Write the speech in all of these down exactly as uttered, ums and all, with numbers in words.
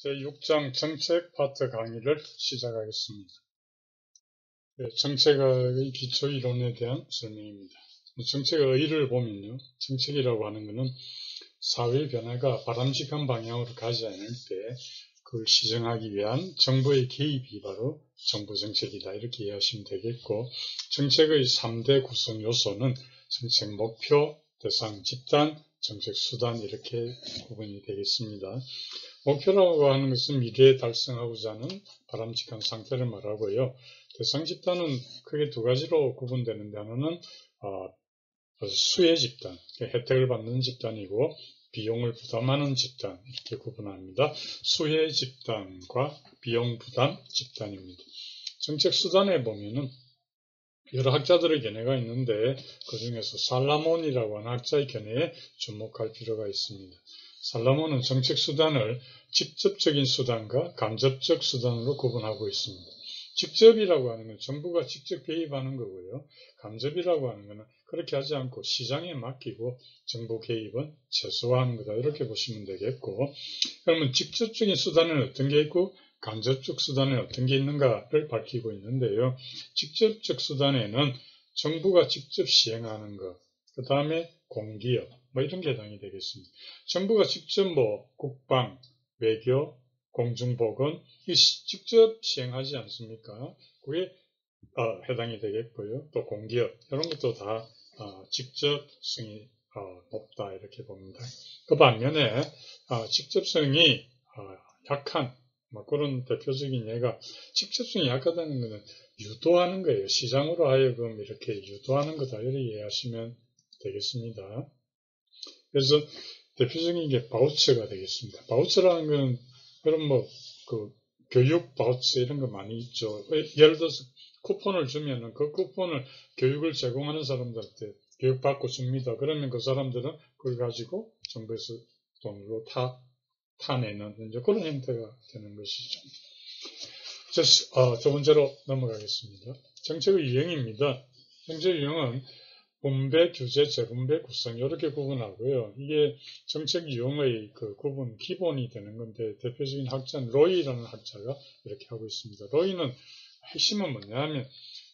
제육 장 정책 파트 강의를 시작하겠습니다. 네, 정책의 기초 이론에 대한 설명입니다. 정책의 의의를 보면요. 정책이라고 하는 것은 사회 변화가 바람직한 방향으로 가지 않을 때 그걸 시정하기 위한 정부의 개입이 바로 정부 정책이다. 이렇게 이해하시면 되겠고, 정책의 삼 대 구성 요소는 정책 목표, 대상, 집단, 정책 수단 이렇게 구분이 되겠습니다. 목표라고 하는 것은 미래에 달성하고자 하는 바람직한 상태를 말하고요. 대상 집단은 크게 두 가지로 구분되는데, 하나는 어, 수혜 집단, 혜택을 받는 집단이고 비용을 부담하는 집단 이렇게 구분합니다. 수혜 집단과 비용 부담 집단입니다. 정책 수단에 보면은 여러 학자들의 견해가 있는데 그 중에서 살라몬이라고 하는 학자의 견해에 주목할 필요가 있습니다. 살라몬은 정책 수단을 직접적인 수단과 간접적 수단으로 구분하고 있습니다. 직접이라고 하는 건 정부가 직접 개입하는 거고요. 간접이라고 하는 것은 그렇게 하지 않고 시장에 맡기고 정부 개입은 최소화하는 거다. 이렇게 보시면 되겠고, 그러면 직접적인 수단은 어떤 게 있고 간접적 수단은 어떤 게 있는가를 밝히고 있는데요. 직접적 수단에는 정부가 직접 시행하는 것, 그 다음에 공기업, 뭐 이런 게 해당이 되겠습니다. 정부가 직접 뭐 국방, 외교, 공중보건 이 직접 시행하지 않습니까? 그게 어, 해당이 되겠고요. 또 공기업 이런 것도 다 어, 직접성이 어, 높다 이렇게 봅니다. 그 반면에 어, 직접성이 어, 약한 뭐 그런 대표적인 예가, 직접성이 약하다는 것은 유도하는 거예요. 시장으로 하여금 이렇게 유도하는 거다 이렇게 이해하시면 되겠습니다. 그래서 대표적인 게 바우처가 되겠습니다. 바우처라는 건 그럼 뭐 그 교육 바우처 이런 거 많이 있죠. 예를 들어서 쿠폰을 주면은 그 쿠폰을 교육을 제공하는 사람들한테 교육받고 줍니다. 그러면 그 사람들은 그걸 가지고 정부에서 돈으로 타, 타내는 이제 그런 형태가 되는 것이죠. 자, 어, 두 번째로 넘어가겠습니다. 정책의 유형입니다. 정책 유형은 분배, 규제, 재분배, 구성 이렇게 구분하고요. 이게 정책 유형의 그 구분 기본이 되는 건데, 대표적인 학자는 로이라는 학자가 이렇게 하고 있습니다. 로이는 핵심은 뭐냐 하면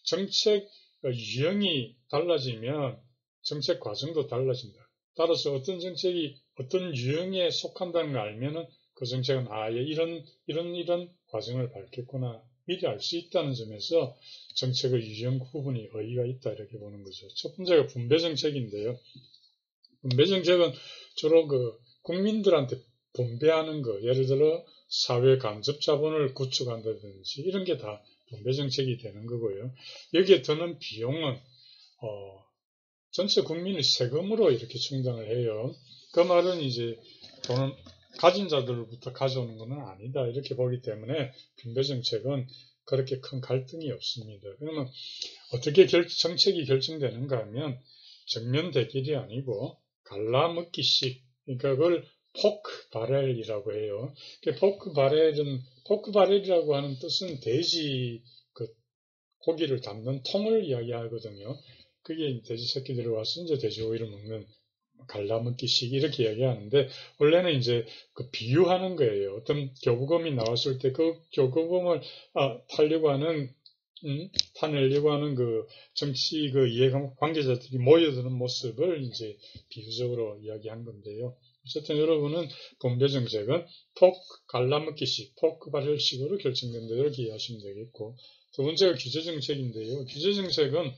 정책 유형이 달라지면 정책 과정도 달라진다. 따라서 어떤 정책이 어떤 유형에 속한다는 걸 알면은 그 정책은 아예 이런 이런 이런 과정을 밟겠구나 미리 알 수 있다는 점에서 정책의 유형 구분이 의의가 있다 이렇게 보는 거죠. 첫 번째가 분배 정책인데요. 분배 정책은 주로 그 국민들한테 분배하는 거, 예를 들어 사회 간접 자본을 구축한다든지 이런 게 다 분배 정책이 되는 거고요. 여기에 드는 비용은 어, 전체 국민의 세금으로 이렇게 충당을 해요. 그 말은 이제 돈은 가진 자들로부터 가져오는 것은 아니다 이렇게 보기 때문에 분배 정책은 그렇게 큰 갈등이 없습니다. 그러면 어떻게 결, 정책이 결정되는가 하면 정면 대결이 아니고 갈라먹기식, 그러니까 그걸 포크 바렐이라고 해요. 포크 바렐은 포크 바렐이라고 하는 뜻은 돼지 그 고기를 담는 통을 이야기하거든요. 그게 돼지 새끼들이 와서 이제 돼지고기를 먹는 갈라먹기식 이렇게 이야기하는데, 원래는 이제 그 비유하는 거예요. 어떤 교부금이 나왔을 때 그 교부금을 아, 타려고 하는 음, 타내려고 하는 그 정치 그 이해관계자들이 모여드는 모습을 이제 비유적으로 이야기한 건데요. 어쨌든 여러분은 분배 정책은 포크 갈라먹기식, 포크 바렐식으로 결정된다 이렇게 이해하시면 되겠고, 두 번째가 규제 정책인데요. 규제 정책은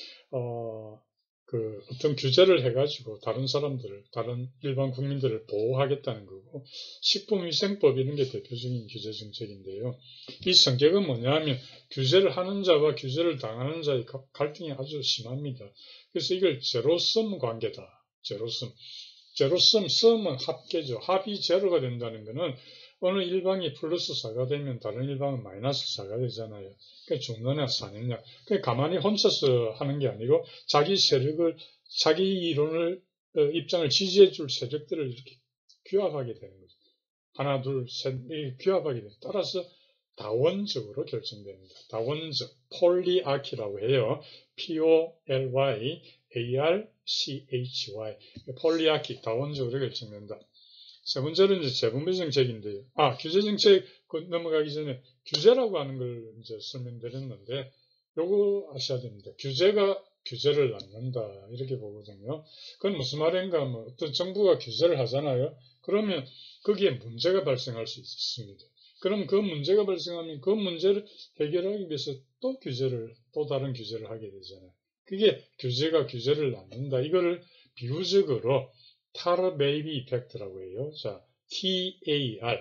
어, 그 어떤 규제를 해가지고 다른 사람들을, 다른 일반 국민들을 보호하겠다는 거고, 식품위생법 이런 게 대표적인 규제 정책인데요. 이 성격은 뭐냐 하면 규제를 하는 자와 규제를 당하는 자의 갈등이 아주 심합니다. 그래서 이걸 제로섬 관계다. 제로섬. 제로섬, 썸은 합계죠. 합이 제로가 된다는 것은 어느 일방이 플러스 사가 되면 다른 일방은 마이너스 사가 되잖아요. 그러니까 중론이나 사느냐. 그러니까 가만히 혼자서 하는 게 아니고 자기 세력을, 자기 이론을, 입장을 지지해 줄 세력들을 이렇게 규합하게 되는 거죠. 하나, 둘, 셋, 이렇게 규합하게 됩니다. 따라서 다원적으로 결정됩니다. 다원적, 폴리아키라고 해요. 피 오 엘 와이 에이 알 씨 에이치 와이. 폴리아키, 다원적으로 결정된다. 세 번째는 이제 재분배 정책인데요. 아, 규제 정책 넘어가기 전에 규제라고 하는 걸 이제 설명드렸는데, 요거 아셔야 됩니다. 규제가 규제를 낳는다. 이렇게 보거든요. 그건 무슨 말인가 하면 어떤 정부가 규제를 하잖아요. 그러면 거기에 문제가 발생할 수 있습니다. 그럼 그 문제가 발생하면 그 문제를 해결하기 위해서 또 규제를, 또 다른 규제를 하게 되잖아요. 그게 규제가 규제를 낳는다. 이거를 비유적으로 타르 베이비 이펙트라고 해요. 자, 티 에이 알,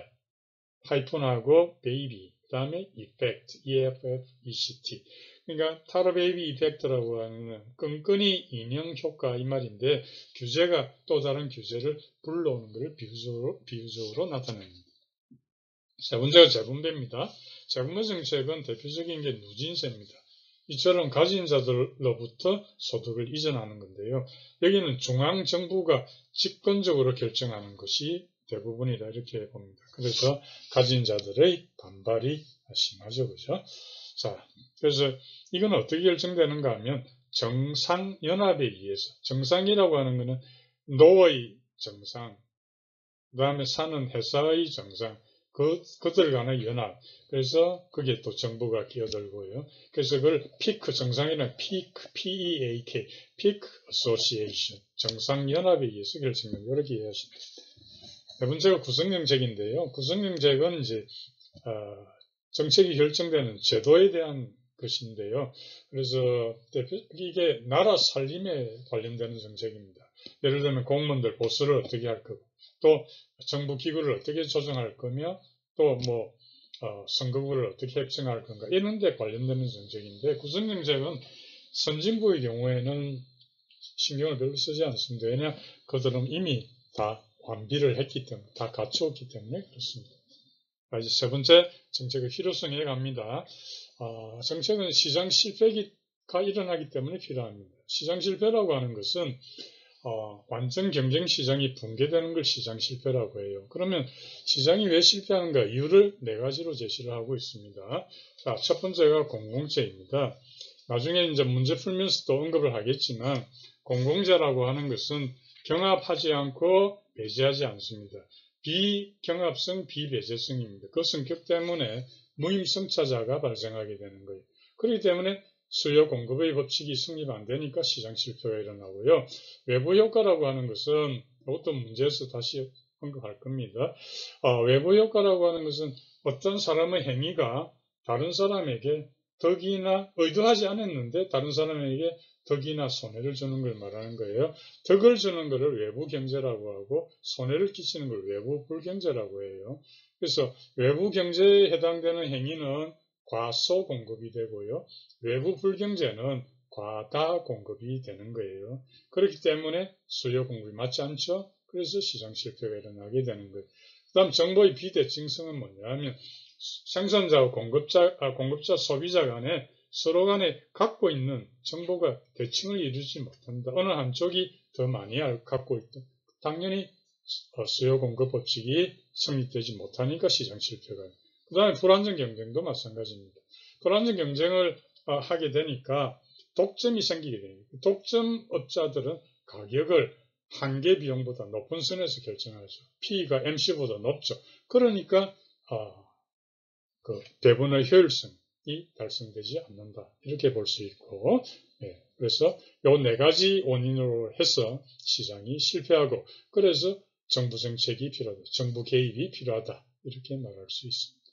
하이픈하고 베이비, 그 다음에 이펙트, 이 에프 에프 이 씨 티. 그러니까 타르 베이비 이펙트라고 하는 끈끈이 인형 효과 이 말인데, 규제가 또 다른 규제를 불러오는 것을 비유적으로, 비유적으로 나타냅니다. 세 번째가 재분배입니다. 재분배 정책은 대표적인 게 누진세입니다. 이처럼 가진 자들로부터 소득을 이전하는 건데요. 여기는 중앙정부가 집권적으로 결정하는 것이 대부분이다 이렇게 봅니다. 그래서 가진 자들의 반발이 심하죠. 그죠? 자, 그래서 이건 어떻게 결정되는가 하면 정상연합에 의해서, 정상이라고 하는 것은 노의 정상, 그 다음에 사는 회사의 정상, 그, 그들 간의 연합. 그래서 그게 또 정부가 끼어들고요. 그래서 그걸 피크, 정상이라는 피크, 피 이 에이 케이, 피크 어소시에이션, 정상연합에 의해서 결정된다. 이렇게 이해하시면 됩니다. 네 번째가 구성정책인데요. 구성정책은 이제, 어, 정책이 결정되는 제도에 대한 것인데요. 그래서 대표, 이게 나라 살림에 관련되는 정책입니다. 예를 들면 공무원들 보수를 어떻게 할 거고, 또 정부 기구를 어떻게 조정할 거며, 또 뭐 어, 선거구를 어떻게 협정할 건가 이런 데 관련되는 정책인데, 구성정책은 선진국의 경우에는 신경을 별로 쓰지 않습니다. 왜냐하면 그들은 이미 다 완비를 했기 때문에, 다 갖추었기 때문에 그렇습니다. 이제 세 번째 정책의 필요성에 갑니다. 어, 정책은 시장 실패가 일어나기 때문에 필요합니다. 시장 실패라고 하는 것은 어, 완전 경쟁 시장이 붕괴되는 걸 시장 실패라고 해요. 그러면 시장이 왜 실패하는가? 이유를 네 가지로 제시를 하고 있습니다. 자, 첫 번째가 공공재입니다. 나중에 이제 문제 풀면서도 언급을 하겠지만, 공공재라고 하는 것은 경합하지 않고 배제하지 않습니다. 비경합성, 비배제성입니다. 그 성격 때문에 무임승차자가 발생하게 되는 거예요. 그렇기 때문에 수요 공급의 법칙이 성립 안 되니까 시장 실패가 일어나고요. 외부 효과라고 하는 것은 이것도 문제에서 다시 언급할 겁니다. 어, 외부 효과라고 하는 것은 어떤 사람의 행위가 다른 사람에게 덕이나 의도하지 않았는데 다른 사람에게 덕이나 손해를 주는 걸 말하는 거예요. 덕을 주는 것을 외부 경제라고 하고 손해를 끼치는 걸 외부 불경제라고 해요. 그래서 외부 경제에 해당되는 행위는 과소 공급이 되고요. 외부 불경제는 과다 공급이 되는 거예요. 그렇기 때문에 수요 공급이 맞지 않죠. 그래서 시장 실패가 일어나게 되는 거예요. 그 다음 정보의 비대칭성은 뭐냐면 생산자와 공급자, 아, 공급자, 소비자 간에 서로 간에 갖고 있는 정보가 대칭을 이루지 못한다. 어느 한쪽이 더 많이 갖고 있다. 당연히 수요 공급 법칙이 성립되지 못하니까 시장 실패가. 그 다음에 불안정 경쟁도 마찬가지입니다. 불안정 경쟁을 하게 되니까 독점이 생기게 됩니다. 독점업자들은 가격을 한계 비용보다 높은 선에서 결정하죠. P가 엠씨보다 높죠. 그러니까 어, 그 배분의 효율성이 달성되지 않는다. 이렇게 볼 수 있고, 예, 그래서 요 네 가지 원인으로 해서 시장이 실패하고, 그래서 정부 정책이 필요하다. 정부 개입이 필요하다. 이렇게 말할 수 있습니다.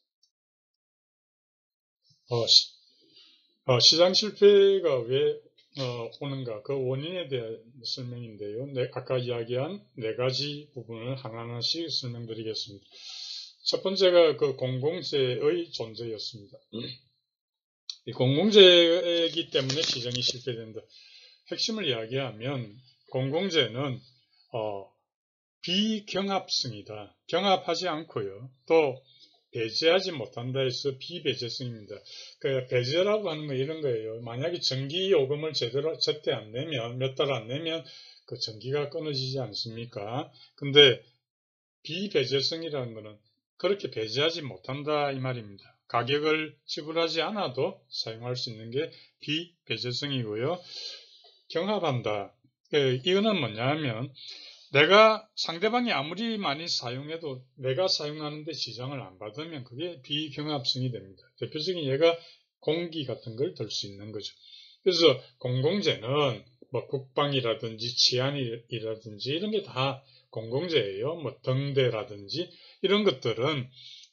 어, 시, 어, 시장 실패가 왜 어, 오는가? 그 원인에 대한 설명인데요. 네, 아까 이야기한 네 가지 부분을 하나하나씩 설명드리겠습니다. 첫 번째가 그 공공재의 존재였습니다. 이 공공재이기 때문에 시장이 실패된다. 핵심을 이야기하면 공공재는 어, 비경합성이다. 경합하지 않고요. 또 배제하지 못한다 해서 비배제성입니다. 그 배제라고 하는 건 이런 거예요. 만약에 전기요금을 제대로 제때 안 내면, 몇 달 안 내면 그 전기가 끊어지지 않습니까? 근데 비배제성이라는 것은 그렇게 배제하지 못한다 이 말입니다. 가격을 지불하지 않아도 사용할 수 있는 게 비배제성이고요. 경합한다. 이거는 뭐냐 하면 내가 상대방이 아무리 많이 사용해도 내가 사용하는데 지장을 안 받으면 그게 비경합성이 됩니다. 대표적인 예가 공기 같은 걸 들 수 있는 거죠. 그래서 공공재는 뭐 국방이라든지 치안이라든지 이런 게 다 공공재예요. 뭐 등대라든지 이런 것들은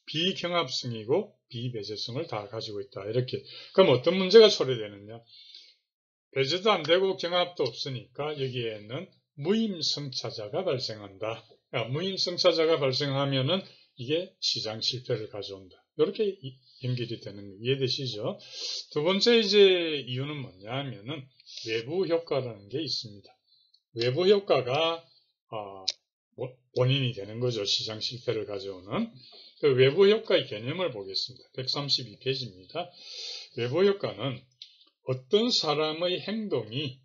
비경합성이고 비배제성을 다 가지고 있다. 이렇게. 그럼 어떤 문제가 초래되느냐? 배제도 안 되고 경합도 없으니까 여기에는 무임성차자가 발생한다. 그러니까 무임성차자가 발생하면은 이게 시장 실패를 가져온다. 이렇게 연결이 되는 거 이해되시죠? 두 번째 이제 이유는 뭐냐 하면은 외부 효과라는 게 있습니다. 외부 효과가 어, 원인이 되는 거죠. 시장 실패를 가져오는. 그 외부 효과의 개념을 보겠습니다. 백삼십이 페이지입니다. 외부 효과는 어떤 사람의 행동이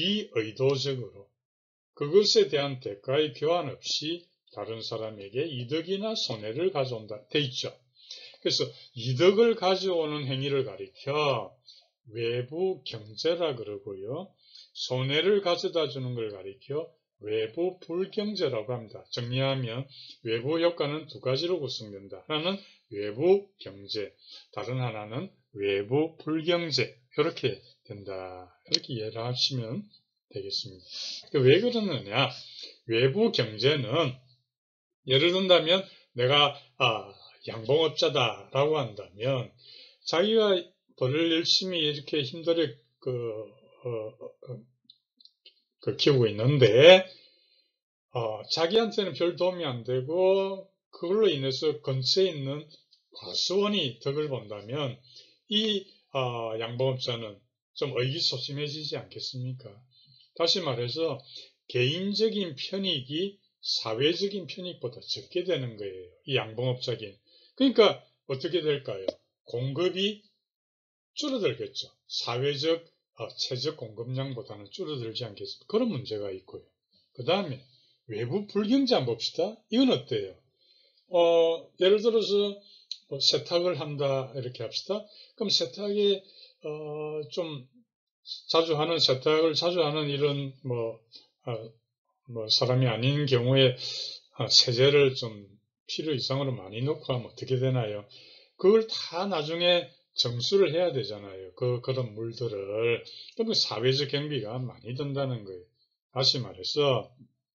비의도적으로 그것에 대한 대가의 교환 없이 다른 사람에게 이득이나 손해를 가져온다. 돼 있죠. 그래서 이득을 가져오는 행위를 가리켜 외부 경제라 그러고요. 손해를 가져다 주는 걸 가리켜 외부 불경제라고 합니다. 정리하면 외부 효과는 두 가지로 구성된다. 하나는 외부 경제, 다른 하나는 외부 불경제. 이렇게 된다. 이렇게 이해를 하시면 되겠습니다. 왜 그러느냐? 외부 경제는 예를 든다면 내가 아, 양봉업자다라고 한다면 자기가 벌을 열심히 이렇게 힘들게 그, 어, 어, 그 키우고 있는데 어, 자기한테는 별 도움이 안 되고 그걸로 인해서 근처에 있는 과수원이 덕을 본다면 이 어, 양봉업자는 좀 의기소침해지지 않겠습니까? 다시 말해서 개인적인 편익이 사회적인 편익보다 적게 되는 거예요. 이 양봉업자긴. 그러니까 어떻게 될까요? 공급이 줄어들겠죠. 사회적 어, 최적 공급량보다는 줄어들지 않겠습니까? 그런 문제가 있고요. 그 다음에 외부 불경제 한번 봅시다. 이건 어때요? 어, 예를 들어서 뭐 세탁을 한다 이렇게 합시다. 그럼 세탁에 어, 좀 자주 하는 세탁을 자주 하는 이런 뭐, 어, 뭐 사람이 아닌 경우에 어, 세제를 좀 필요 이상으로 많이 넣고 하면 어떻게 되나요? 그걸 다 나중에 정수를 해야 되잖아요. 그, 그런 물들을. 그러면 사회적 경비가 많이 든다는 거예요. 다시 말해서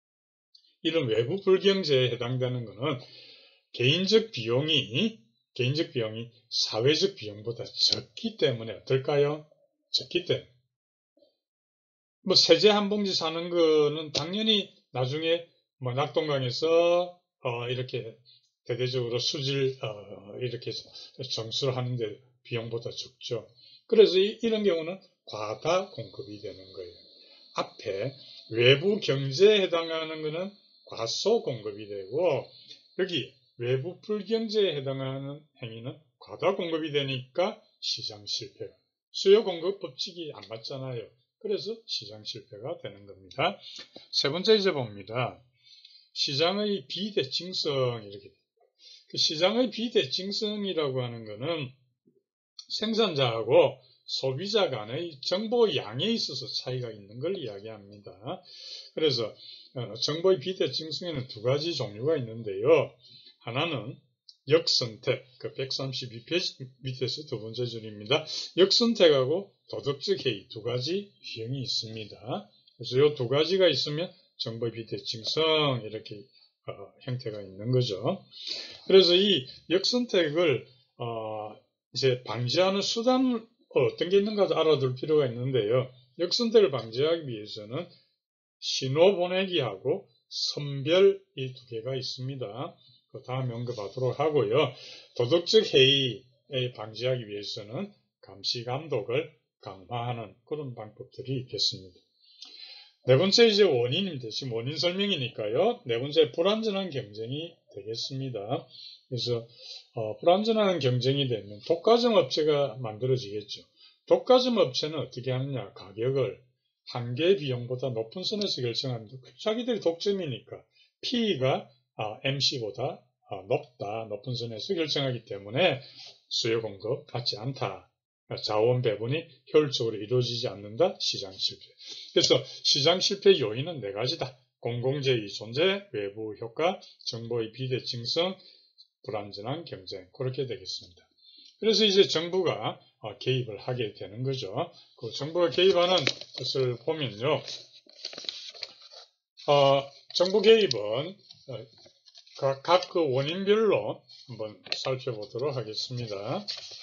이런 외부 불경제에 해당되는 것은 개인적 비용이 개인적 비용이 사회적 비용보다 적기 때문에 어떨까요? 적기 때문에. 뭐 세제 한 봉지 사는 거는 당연히 나중에 뭐 낙동강에서 어 이렇게 대대적으로 수질 어 이렇게 정수를 하는데 비용보다 적죠. 그래서 이, 이런 경우는 과다 공급이 되는 거예요. 앞에 외부 경제에 해당하는 것은 과소 공급이 되고 여기 외부 불경제에 해당하는 행위는 과다 공급이 되니까 시장 실패. 수요 공급 법칙이 안 맞잖아요. 그래서 시장 실패가 되는 겁니다. 세 번째 이제 봅니다. 시장의 비대칭성 이렇게 그 시장의 비대칭성이라고 하는 것은 생산자하고 소비자 간의 정보 양에 있어서 차이가 있는 걸 이야기합니다. 그래서 정보의 비대칭성에는 두 가지 종류가 있는데요. 하나는 역선택, 그 백삼십이 페이지 밑에서 두 번째 줄입니다. 역선택하고 도덕적 해이 두 가지 유형이 있습니다. 그래서 이 두 가지가 있으면 정보의 비대칭성 이렇게 어, 형태가 있는 거죠. 그래서 이 역선택을 어, 이제 방지하는 수단은 어떤 게 있는가도 알아둘 필요가 있는데요. 역선택을 방지하기 위해서는 신호 보내기하고 선별 이 두 개가 있습니다. 그 다음에 언급하도록 하고요. 도덕적 해이에 방지하기 위해서는 감시 감독을 강화하는 그런 방법들이 있겠습니다. 네 번째 이제 원인입니다. 지금 원인 설명이니까요. 네 번째 불완전한 경쟁이 되겠습니다. 그래서 어, 불완전한 경쟁이 되면 독과점 업체가 만들어지겠죠. 독과점 업체는 어떻게 하느냐? 가격을 한계 비용보다 높은 선에서 결정합니다. 자기들이 독점이니까 P가 아, 엠씨보다 아, 높다, 높은 선에서 결정하기 때문에 수요 공급 받지 않다. 자원 배분이 효율적으로 이루어지지 않는다. 시장 실패. 그래서 시장 실패 요인은 네 가지다. 공공재의 존재, 외부 효과, 정보의 비대칭성, 불완전한 경쟁, 그렇게 되겠습니다. 그래서 이제 정부가 개입을 하게 되는 거죠. 그 정부가 개입하는 것을 보면요. 어, 정부 개입은 각 그 원인별로 한번 살펴보도록 하겠습니다.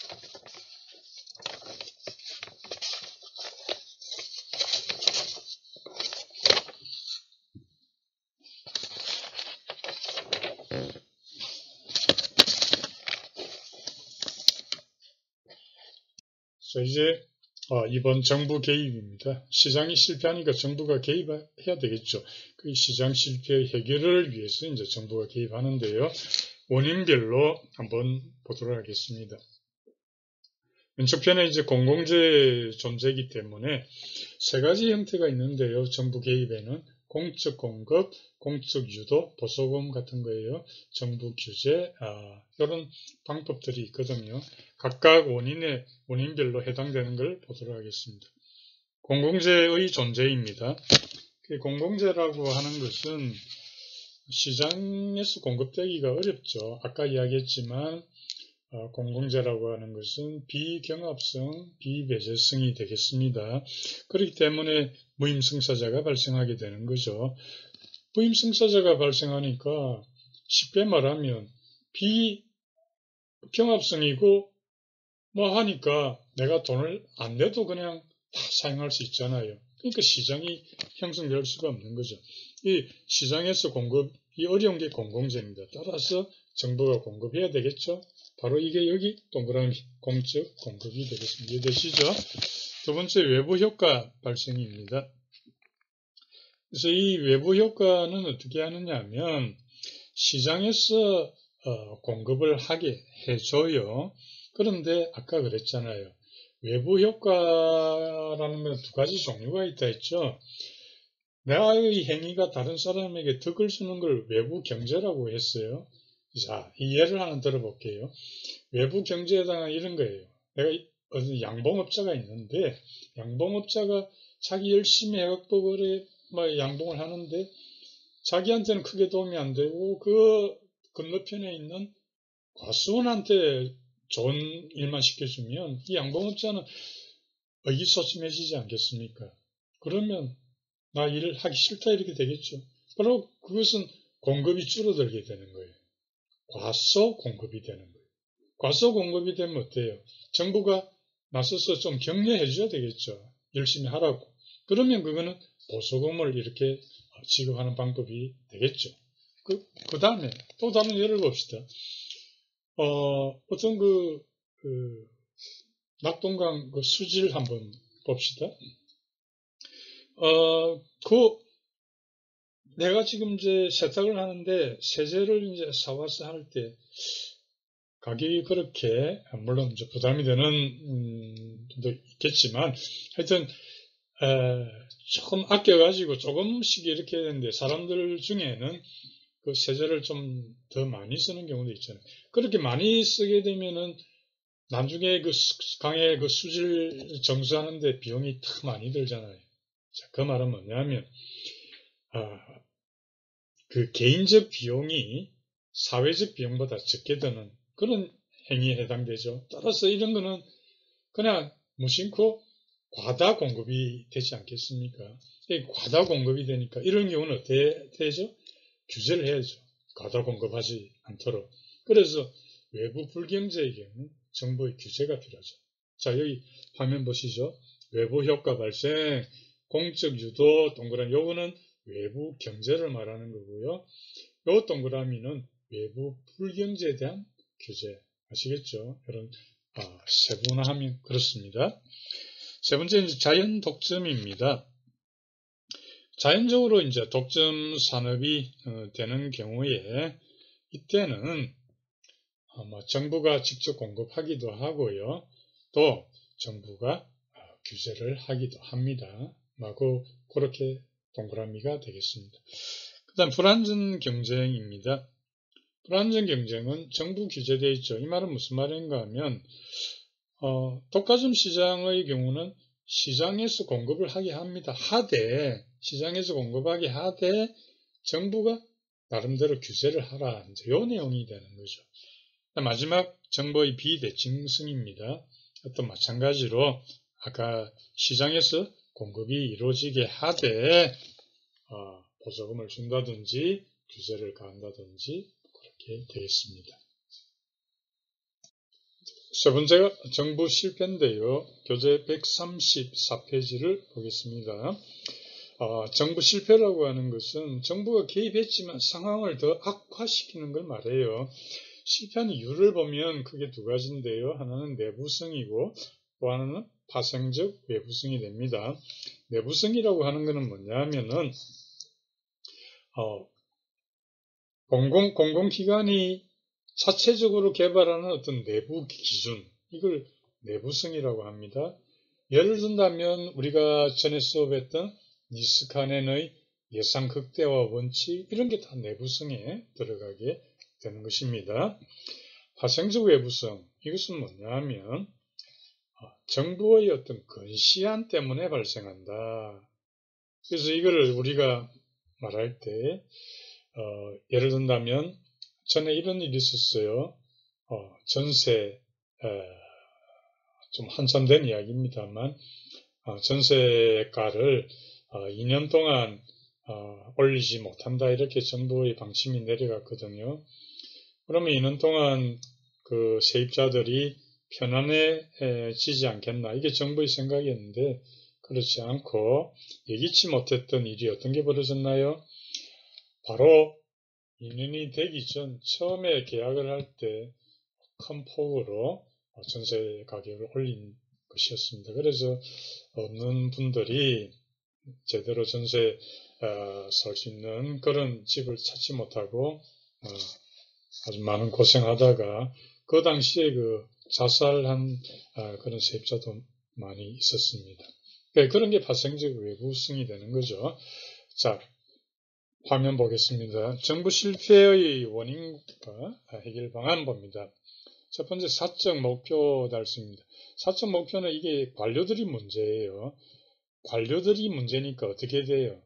자, 이제 어, 이번 정부 개입입니다. 시장이 실패하니까 정부가 개입해야 되겠죠. 그 시장 실패 해결을 위해서 이제 정부가 개입하는데요. 원인별로 한번 보도록 하겠습니다. 왼쪽 편에 이제 공공재 존재이기 때문에 세 가지 형태가 있는데요. 정부 개입에는 공적 공급, 공적 유도, 보조금 같은 거예요. 정부 규제, 아, 이런 방법들이 있거든요. 각각 원인에, 원인별로 해당되는 걸 보도록 하겠습니다. 공공재의 존재입니다. 공공재라고 하는 것은 시장에서 공급되기가 어렵죠. 아까 이야기했지만 어, 공공재라고 하는 것은 비경합성, 비배제성이 되겠습니다. 그렇기 때문에 무임승차자가 발생하게 되는 거죠. 무임승차자가 발생하니까 쉽게 말하면 비경합성이고 뭐 하니까 내가 돈을 안 내도 그냥 다 사용할 수 있잖아요. 그러니까 시장이 형성될 수가 없는 거죠. 이 시장에서 공급이 어려운 게 공공재입니다. 따라서 정부가 공급해야 되겠죠. 바로 이게 여기 동그라미 공적 공급이 되겠습니다. 이해되시죠? 두 번째 외부 효과 발생입니다. 그래서 이 외부 효과는 어떻게 하느냐 하면 시장에서 어, 공급을 하게 해줘요. 그런데 아까 그랬잖아요. 외부 효과라는 건 두 가지 종류가 있다 했죠. 나의 행위가 다른 사람에게 덕을 주는 걸 외부 경제라고 했어요. 자, 이 예를 하나 들어볼게요. 외부 경제에 해당하는 이런 거예요. 내가 어떤 양봉업자가 있는데 양봉업자가 자기 열심히 해갖고 그래 뭐 양봉을 하는데 자기한테는 크게 도움이 안 되고 그 건너편에 있는 과수원한테 좋은 일만 시켜주면 이 양봉업자는 의기소침해지지 않겠습니까? 그러면 나 일을 하기 싫다 이렇게 되겠죠. 바로 그것은 공급이 줄어들게 되는 거예요. 과소 공급이 되는 거예요. 과소 공급이 되면 어때요? 정부가 나서서 좀 격려해 줘야 되겠죠. 열심히 하라고. 그러면 그거는 보조금을 이렇게 지급하는 방법이 되겠죠. 그, 그 다음에 또 다른 예를 봅시다. 어, 어떤 그, 그, 낙동강 그 수질 한번 봅시다. 어, 그, 내가 지금 이제 세탁을 하는데 세제를 이제 사와서 할 때 가격이 그렇게, 물론 이제 부담이 되는, 음, 분도 있겠지만, 하여튼, 에, 조금 아껴가지고 조금씩 이렇게 해야 되는데, 사람들 중에는 그 세제를 좀 더 많이 쓰는 경우도 있잖아요. 그렇게 많이 쓰게 되면은, 나중에 그 강에 그 수질 정수하는데 비용이 더 많이 들잖아요. 자, 그 말은 뭐냐면, 아, 그 개인적 비용이 사회적 비용보다 적게 드는 그런 행위에 해당되죠. 따라서 이런 거는 그냥 무심코 과다 공급이 되지 않겠습니까? 과다 공급이 되니까 이런 경우는 어떻게 되죠? 규제를 해야죠. 과다 공급하지 않도록. 그래서 외부 불경제의 경우 정부의 규제가 필요하죠. 자, 여기 화면 보시죠. 외부 효과 발생, 공적 유도, 동그라미, 요거는 외부 경제를 말하는 거고요. 요 동그라미는 외부 불경제에 대한 규제. 아시겠죠? 이런 아, 세분화하면 그렇습니다. 세 번째는 자연 독점입니다. 자연적으로 이제 독점 산업이 어, 되는 경우에 이때는 어, 뭐 정부가 직접 공급하기도 하고요. 또 정부가 어, 규제를 하기도 합니다. 뭐, 그, 그렇게 동그라미가 되겠습니다. 그 다음 불안전 경쟁입니다. 불안전 경쟁은 정부 규제되어 있죠. 이 말은 무슨 말인가 하면 어, 독과점 시장의 경우는 시장에서 공급을 하게 합니다. 하되 시장에서 공급하게 하되 정부가 나름대로 규제를 하라. 이제 요 내용이 되는 거죠. 마지막 정부의 비대칭성입니다. 또 마찬가지로 아까 시장에서 공급이 이루어지게 하되 어, 보조금을 준다든지 규제를 가한다든지 그렇게 되겠습니다. 세 번째가 정부 실패인데요. 교재 백삼십사 페이지를 보겠습니다. 어, 정부 실패라고 하는 것은 정부가 개입했지만 상황을 더 악화시키는 걸 말해요. 실패한 이유를 보면 크게 두 가지인데요. 하나는 내부성이고 또 하나는 파생적 외부성이 됩니다. 내부성이라고 하는 것은 뭐냐 하면은 어, 공공, 공공기관이 자체적으로 개발하는 어떤 내부 기준, 이걸 내부성이라고 합니다. 예를 든다면 우리가 전에 수업했던 니스칸넨의 예산 극대화 원칙, 이런 게 다 내부성에 들어가게 되는 것입니다. 파생적 외부성, 이것은 뭐냐 하면 정부의 어떤 근시안 때문에 발생한다. 그래서 이거를 우리가 말할 때 어, 예를 든다면 전에 이런 일이 있었어요. 어, 전세 에, 좀 한참 된 이야기입니다만 어, 전세가를 어, 이 년 동안 어, 올리지 못한다 이렇게 정부의 방침이 내려갔거든요. 그러면 이 년 동안 그 세입자들이 편안해지지 않겠나, 이게 정부의 생각이었는데 그렇지 않고 예기치 못했던 일이 어떤 게 벌어졌나요? 바로 이 년이 되기 전 처음에 계약을 할 때 큰 폭으로 전세 가격을 올린 것이었습니다. 그래서 없는 분들이 제대로 전세 어, 살 수 있는 그런 집을 찾지 못하고 어, 아주 많은 고생하다가 그 당시에 그 자살한 어, 그런 세입자도 많이 있었습니다. 그러니까 그런 게 파생적 외부성이 되는 거죠. 자, 화면 보겠습니다. 정부 실패의 원인과 해결 방안 봅니다. 첫 번째 사적 목표 달성입니다. 사적 목표는 이게 관료들이 문제예요. 관료들이 문제니까 어떻게 돼요?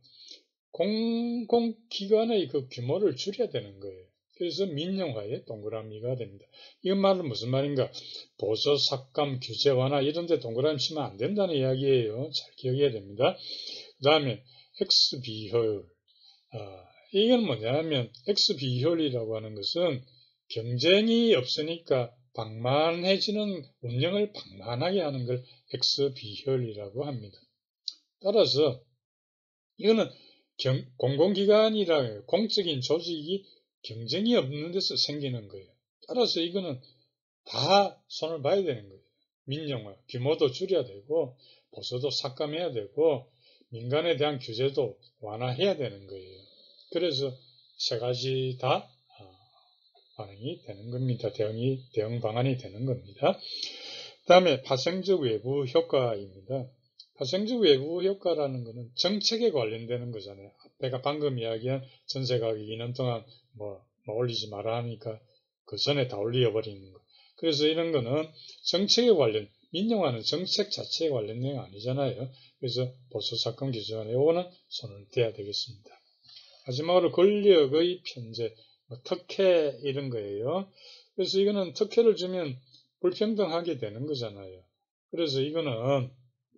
공공기관의 그 규모를 줄여야 되는 거예요. 그래서 민영화의 동그라미가 됩니다. 이 말은 무슨 말인가? 보조, 삭감, 규제 완화 이런 데 동그라미 치면 안 된다는 이야기예요. 잘 기억해야 됩니다. 그 다음에 X비효율. 아, 이건 뭐냐 하면 X비효율이라고 하는 것은 경쟁이 없으니까 방만해지는 운영을 방만하게 하는 걸 X비효율이라고 합니다. 따라서 이거는 경, 공공기관이라 공적인 조직이 경쟁이 없는 데서 생기는 거예요. 따라서 이거는 다 손을 봐야 되는 거예요. 민영화, 규모도 줄여야 되고 보수도 삭감해야 되고 민간에 대한 규제도 완화해야 되는 거예요. 그래서 세 가지 다 반응이 되는 겁니다. 대응이, 대응 방안이 되는 겁니다. 그 다음에 파생적 외부 효과입니다. 파생적 외부 효과라는 것은 정책에 관련되는 거잖아요. 내가 방금 이야기한 전세 가격 이 년 동안 뭐, 뭐 올리지 마라 하니까 그 전에 다 올려버리는 거. 그래서 이런 거는 정책에 관련, 민영화는 정책 자체에 관련된 게 아니잖아요. 그래서 보수사건 기준에 이거는 손을 대야 되겠습니다. 마지막으로 권력의 편제, 뭐 특혜 이런 거예요. 그래서 이거는 특혜를 주면 불평등하게 되는 거잖아요. 그래서 이거는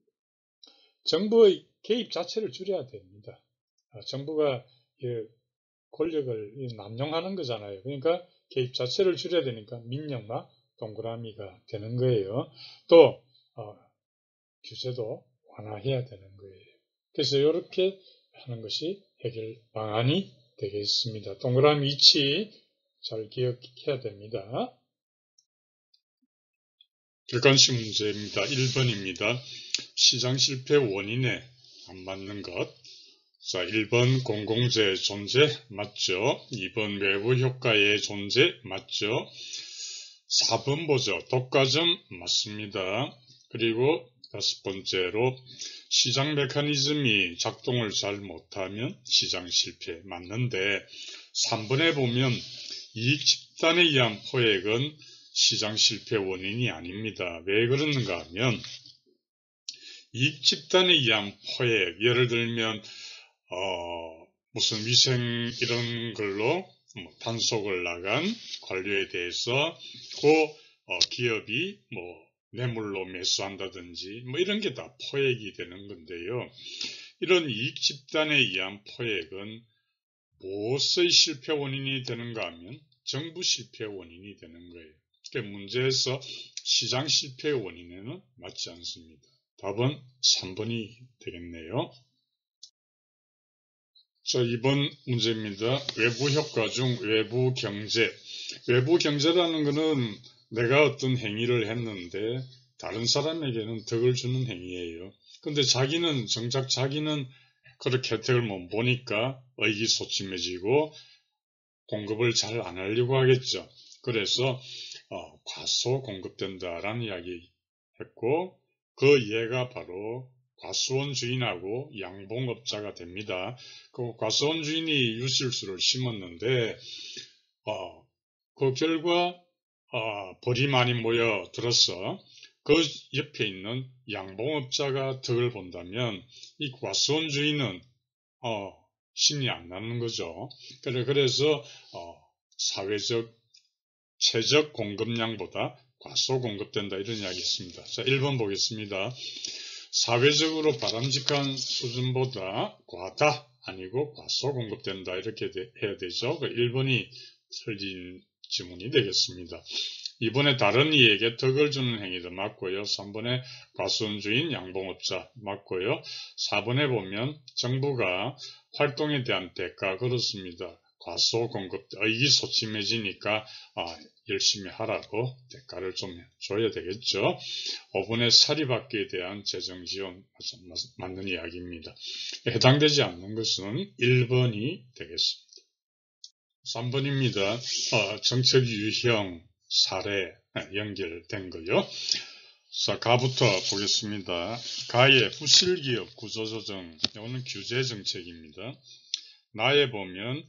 정부의 개입 자체를 줄여야 됩니다. 정부가 권력을 남용하는 거잖아요. 그러니까 개입 자체를 줄여야 되니까 민영화 동그라미가 되는 거예요. 또 어, 규제도 완화해야 되는 거예요. 그래서 이렇게 하는 것이 해결 방안이 되겠습니다. 동그라미 위치 잘 기억해야 됩니다. 객관식 문제입니다. 일 번입니다. 시장 실패 원인에 안 맞는 것. 자, 일 번 공공재의 존재 맞죠? 이 번 외부 효과의 존재 맞죠? 사 번 보죠. 독과점 맞습니다. 그리고 다섯 번째로 시장 메커니즘이 작동을 잘 못하면 시장 실패 맞는데 삼 번에 보면 이익 집단에 의한 포획은 시장 실패 원인이 아닙니다. 왜 그러는가 하면 이익 집단에 의한 포획, 예를 들면 어, 무슨 위생 이런 걸로 뭐 단속을 나간 관료에 대해서 그 어, 기업이 뭐 뇌물로 매수한다든지 뭐 이런 게 다 포획이 되는 건데요. 이런 이익 집단에 의한 포획은 무엇의 실패 원인이 되는가 하면 정부 실패 원인이 되는 거예요. 그러니까 문제에서 시장 실패 원인에는 맞지 않습니다. 답은 삼 번이 되겠네요. 자, 이번 문제입니다. 외부 효과 중 외부 경제. 외부 경제라는 것은 내가 어떤 행위를 했는데 다른 사람에게는 덕을 주는 행위예요. 근데 자기는 정작 자기는 그렇게 혜택을 못 보니까 의기소침해지고 공급을 잘 안 하려고 하겠죠. 그래서 어, 과소 공급된다라는 이야기 했고 그 예가 바로 과수원 주인하고 양봉업자가 됩니다. 그 과수원 주인이 유실수를 심었는데 어, 그 결과 어, 벌이 많이 모여들어서 그 옆에 있는 양봉업자가 덕을 본다면 이 과수원 주인은 어, 신이 안 나는 거죠. 그래서 어, 사회적 최적 공급량보다 과소 공급된다 이런 이야기 있습니다. 자, 일 번 보겠습니다. 사회적으로 바람직한 수준보다 과다 아니고 과소 공급된다 이렇게 되, 해야 되죠. 일 번이 틀린 지문이 되겠습니다. 이 번에 다른 이에게 덕을 주는 행위도 맞고요. 삼 번에 과수원주인 양봉업자 맞고요. 사 번에 보면 정부가 활동에 대한 대가 그렇습니다. 과소 공급, 의기소침해지니까 아, 열심히 하라고 대가를 좀 줘야 되겠죠. 오 번에 사립학교에 대한 재정지원 맞는 이야기입니다. 해당되지 않는 것은 일 번이 되겠습니다. 삼 번입니다. 어, 정책 유형 사례 연결된 거요. 자, 가부터 보겠습니다. 가의 부실기업 구조조정, 이거는 규제정책입니다. 나에 보면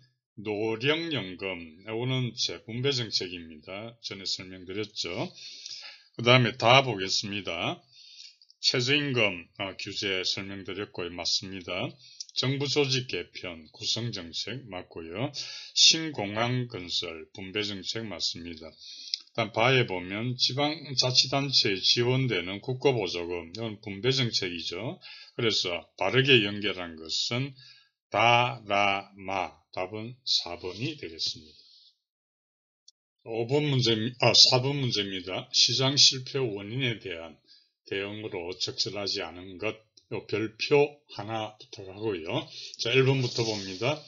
노령연금, 이거는 재분배 정책입니다. 전에 설명드렸죠. 그 다음에 다 보겠습니다. 최저임금 어, 규제 설명드렸고요. 맞습니다. 정부 조직 개편, 구성정책 맞고요. 신공항 건설, 분배정책 맞습니다. 다음 바에 보면 지방자치단체에 지원되는 국고보조금, 이건 분배정책이죠. 그래서 바르게 연결한 것은 다, 라, 마, 답은 사 번이 되겠습니다. 오 번 문제, 아, 사 번 문제입니다. 시장 실패 원인에 대한 대응으로 적절하지 않은 것, 별표 하나 부탁하고요. 자, 일 번부터 봅니다.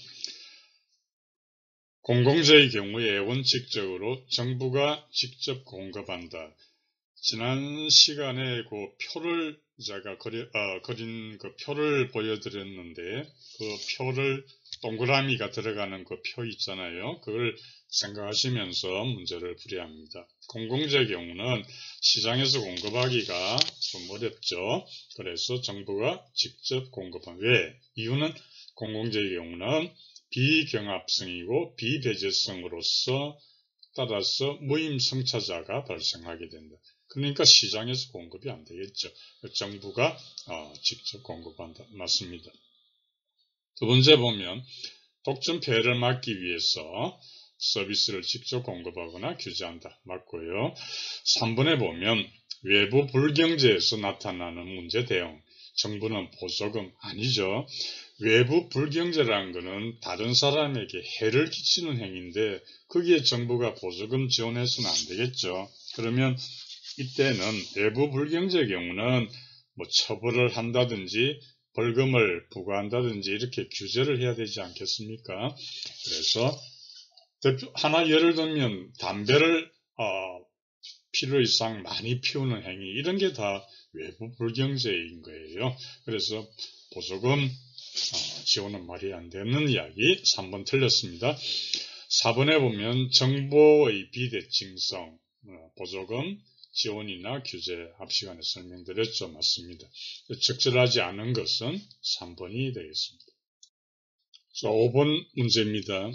공공재의 경우에 원칙적으로 정부가 직접 공급한다. 지난 시간에 그 표를 제가 그리, 어, 그린 그 표를 보여드렸는데 그 표를 동그라미가 들어가는 그 표 있잖아요. 그걸 생각하시면서 문제를 풀이야 합니다. 공공재 경우는 시장에서 공급하기가 좀 어렵죠. 그래서 정부가 직접 공급한 왜? 이유는 공공재의 경우는 비경합성이고 비배제성으로서 따라서 무임승차자가 발생하게 된다. 그러니까 시장에서 공급이 안 되겠죠. 정부가 어, 직접 공급한다. 맞습니다. 두 번째 보면 독점 폐해를 막기 위해서 서비스를 직접 공급하거나 규제한다. 맞고요. 삼 번에 보면 외부 불경제에서 나타나는 문제 대응. 정부는 보조금 아니죠. 외부 불경제라는 것은 다른 사람에게 해를 끼치는 행위인데 거기에 정부가 보조금 지원해서는 안 되겠죠. 그러면 이때는 외부 불경제의 경우는 뭐 처벌을 한다든지 벌금을 부과한다든지 이렇게 규제를 해야 되지 않겠습니까? 그래서 대표 하나 예를 들면 담배를 어, 필요 이상 많이 피우는 행위 이런 게 다 외부 불경제인 거예요. 그래서 보조금 어, 지원은 말이 안 되는 이야기 삼 번 틀렸습니다. 사 번에 보면 정보의 비대칭성 어, 보조금 지원이나 규제 앞 시간에 설명드렸죠. 맞습니다. 적절하지 않은 것은 삼 번이 되겠습니다. 자, 오 번 문제입니다.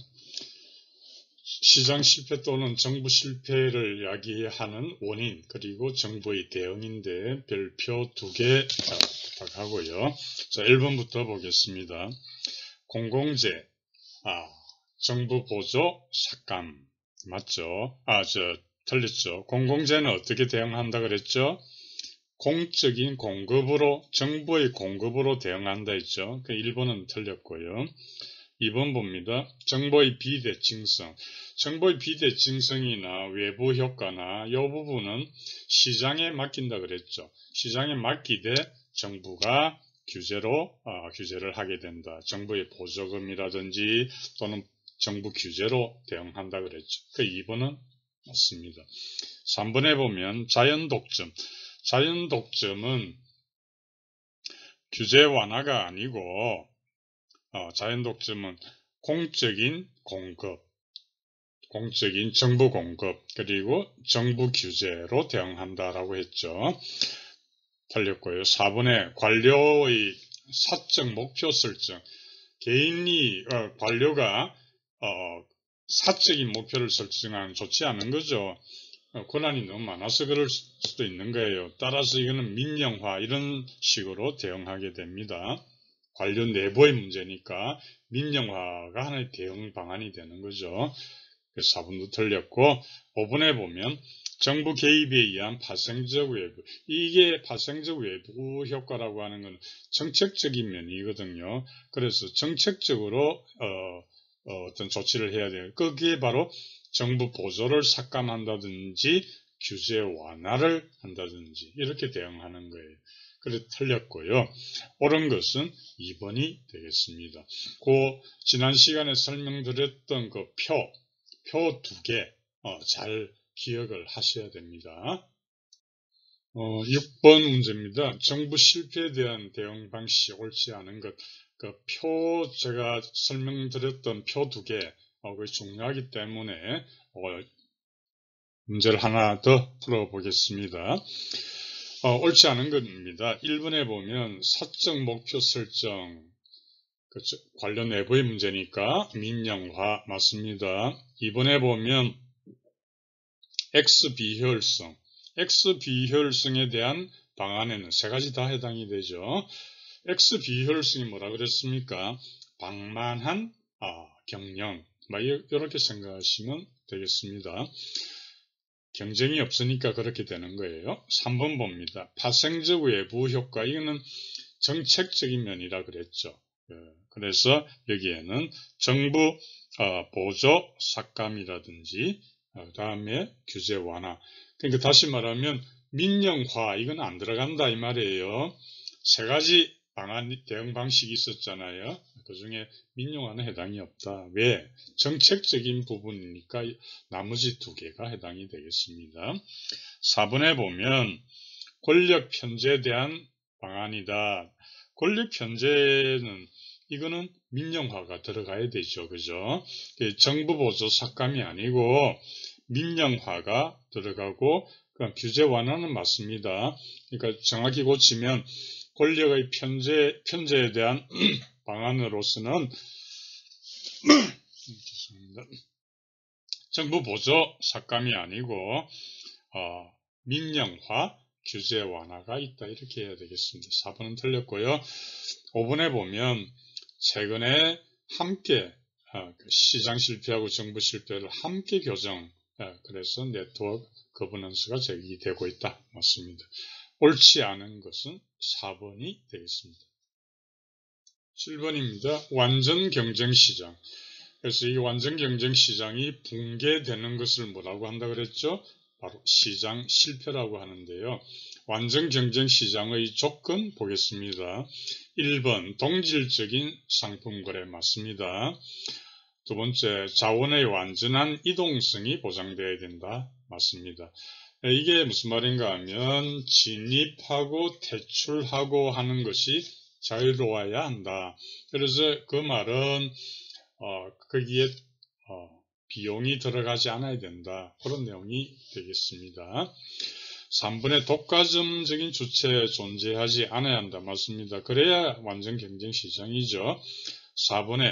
시장 실패 또는 정부 실패를 이야기하는 원인 그리고 정부의 대응인데 별표 두 개 부탁하고요. 자, 일 번부터 보겠습니다. 공공재, 아, 정부 보조 삭감 맞죠? 아, 저 틀렸죠. 공공재는 어떻게 대응한다 그랬죠? 공적인 공급으로, 정부의 공급으로 대응한다 했죠. 그 일 번은 틀렸고요. 이 번 봅니다. 정보의 비대칭성. 정보의 비대칭성이나 외부 효과나 이 부분은 시장에 맡긴다 그랬죠. 시장에 맡기되 정부가 규제로 어, 규제를 하게 된다. 정부의 보조금이라든지 또는 정부 규제로 대응한다 그랬죠. 그 이 번은 맞습니다. 삼 번에 보면 자연독점. 자연독점은 규제 완화가 아니고 어, 자연독점은 공적인 공급, 공적인 정부 공급, 그리고 정부 규제로 대응한다라고 했죠. 틀렸고요. 사 번에 관료의 사적 목표 설정. 개인이, 어, 관료가 어, 사적인 목표를 설정하면 좋지 않은 거죠. 어, 권한이 너무 많아서 그럴 수도 있는 거예요. 따라서 이거는 민영화 이런 식으로 대응하게 됩니다. 관료 내부의 문제니까 민영화가 하나의 대응 방안이 되는 거죠. 그래서 사 번도 틀렸고 오 번에 보면 정부 개입에 의한 파생적 외부. 이게 파생적 외부 효과라고 하는 건 정책적인 면이거든요. 그래서 정책적으로 어, 어, 어떤 조치를 해야 돼요. 그게 바로 정부 보조를 삭감한다든지 규제 완화를 한다든지 이렇게 대응하는 거예요. 그래서 틀렸고요. 옳은 것은 이 번이 되겠습니다. 그 지난 시간에 설명드렸던 그 표, 표 두 개 잘 기억을 하셔야 됩니다. 어, 육 번 문제입니다. 정부 실패에 대한 대응 방식이 옳지 않은 것. 그 표, 제가 설명드렸던 표 두 개, 어, 그게 중요하기 때문에, 어, 문제를 하나 더 풀어보겠습니다. 어, 옳지 않은 겁니다. 일 번에 보면 사적 목표 설정, 그렇죠. 관련 내부의 문제니까 민영화 맞습니다. 이 번에 보면 X 비효율성, X 비효율성에 대한 방안에는 세 가지 다 해당이 되죠. X 비효율성이 뭐라 그랬습니까? 방만한 아, 경영, 이렇게 생각하시면 되겠습니다. 경쟁이 없으니까 그렇게 되는 거예요. 삼 번 봅니다. 파생적 외부 효과, 이거는 정책적인 면이라 그랬죠. 그래서 여기에는 정부 보조 삭감이라든지 그 다음에 규제 완화. 그러니까 다시 말하면 민영화, 이건 안 들어간다 이 말이에요. 세 가지 방안, 대응 방식이 있었잖아요. 그 중에 민영화는 해당이 없다. 왜? 정책적인 부분이니까 나머지 두 개가 해당이 되겠습니다. 사 번에 보면 권력 편제에 대한 방안이다. 권력 편제는 이거는 민영화가 들어가야 되죠. 그죠? 정부 보조 삭감이 아니고 민영화가 들어가고 규제 완화는 맞습니다. 그러니까 정확히 고치면 권력의 편제, 편제에 대한 방안으로서는 죄송합니다. 정부 보조 삭감이 아니고 어, 민영화, 규제 완화가 있다. 이렇게 해야 되겠습니다. 사 번은 틀렸고요. 오 번에 보면 최근에 함께 어, 시장 실패하고 정부 실패를 함께 교정, 어, 그래서 네트워크 거버넌스가 제기되고 있다. 맞습니다. 옳지 않은 것은 사 번이 되겠습니다. 칠 번입니다. 완전 경쟁 시장. 그래서 이 완전 경쟁 시장이 붕괴되는 것을 뭐라고 한다 그랬죠? 바로 시장 실패라고 하는데요. 완전 경쟁 시장의 조건 보겠습니다. 일 번 동질적인 상품 거래 맞습니다. 두 번째 자원의 완전한 이동성이 보장되어야 된다. 맞습니다. 이게 무슨 말인가 하면 진입하고 퇴출하고 하는 것이 자유로워야 한다. 그래서 그 말은 어, 거기에 어, 비용이 들어가지 않아야 된다. 그런 내용이 되겠습니다. 삼 번에 독과점적인 주체 존재하지 않아야 한다. 맞습니다. 그래야 완전 경쟁 시장이죠. 사 번에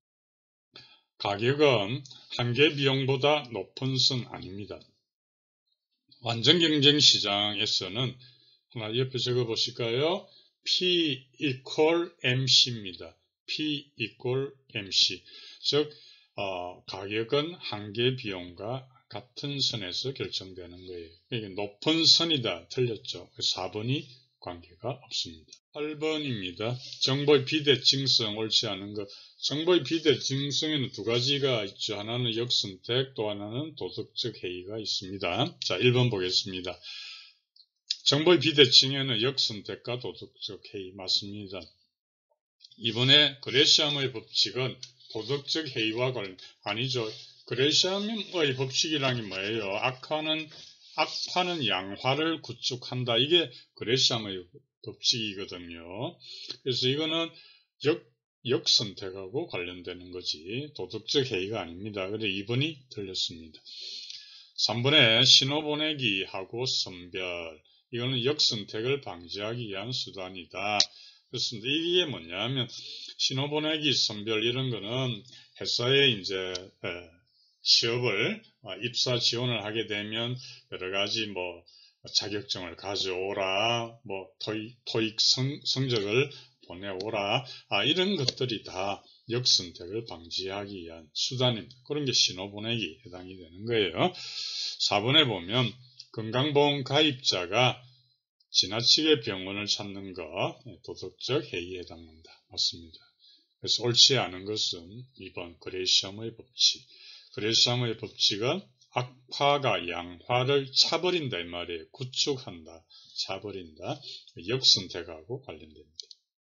가격은 한계 비용보다 높은 선 아닙니다. 완전 경쟁 시장에서는 하나 옆에 적어 보실까요? P equal 엠씨입니다. P 이퀄 엠씨. 즉 어, 가격은 한계 비용과 같은 선에서 결정되는 거예요. 이게 높은 선이다. 틀렸죠. 사 번이 관계가 없습니다. 팔 번입니다. 정보의 비대칭성 옳지 않은 것. 정보의 비대칭성에는 두 가지가 있죠. 하나는 역선택, 또 하나는 도덕적 해이가 있습니다. 자, 일 번 보겠습니다. 정보의 비대칭에는 역선택과 도덕적 해이 맞습니다. 이번에 그레시암의 법칙은 도덕적 해이와 관련, 아니죠. 그레시암의 법칙이란 게 뭐예요? 악화는, 악화는 양화를 구축한다. 이게 그레시암의 법칙이거든요. 그래서 이거는 역, 역선택하고 관련되는 거지 도덕적 해이가 아닙니다. 그래서 이 번이 틀렸습니다. 삼 번에 신호 보내기하고 선별. 이거는 역선택을 방지하기 위한 수단이다. 그렇습니다. 이게 뭐냐면 신호 보내기, 선별 이런 거는 회사에 이제 취업을 입사 지원을 하게 되면 여러 가지 뭐 자격증을 가져오라, 뭐 토익, 토익 성, 성적을 보내오라, 아, 이런 것들이 다 역선택을 방지하기 위한 수단입니다. 그런 게 신호 보내기 해당이 되는 거예요. 사 번에 보면 건강보험 가입자가 지나치게 병원을 찾는 것, 도덕적 해이에 해당한다. 맞습니다. 그래서 옳지 않은 것은 이 번 그레시암의 법칙. 그레시암의 법칙은 악화가 양화를 차버린다 이 말이에요. 구축한다, 차버린다. 역선택하고 관련됩니다.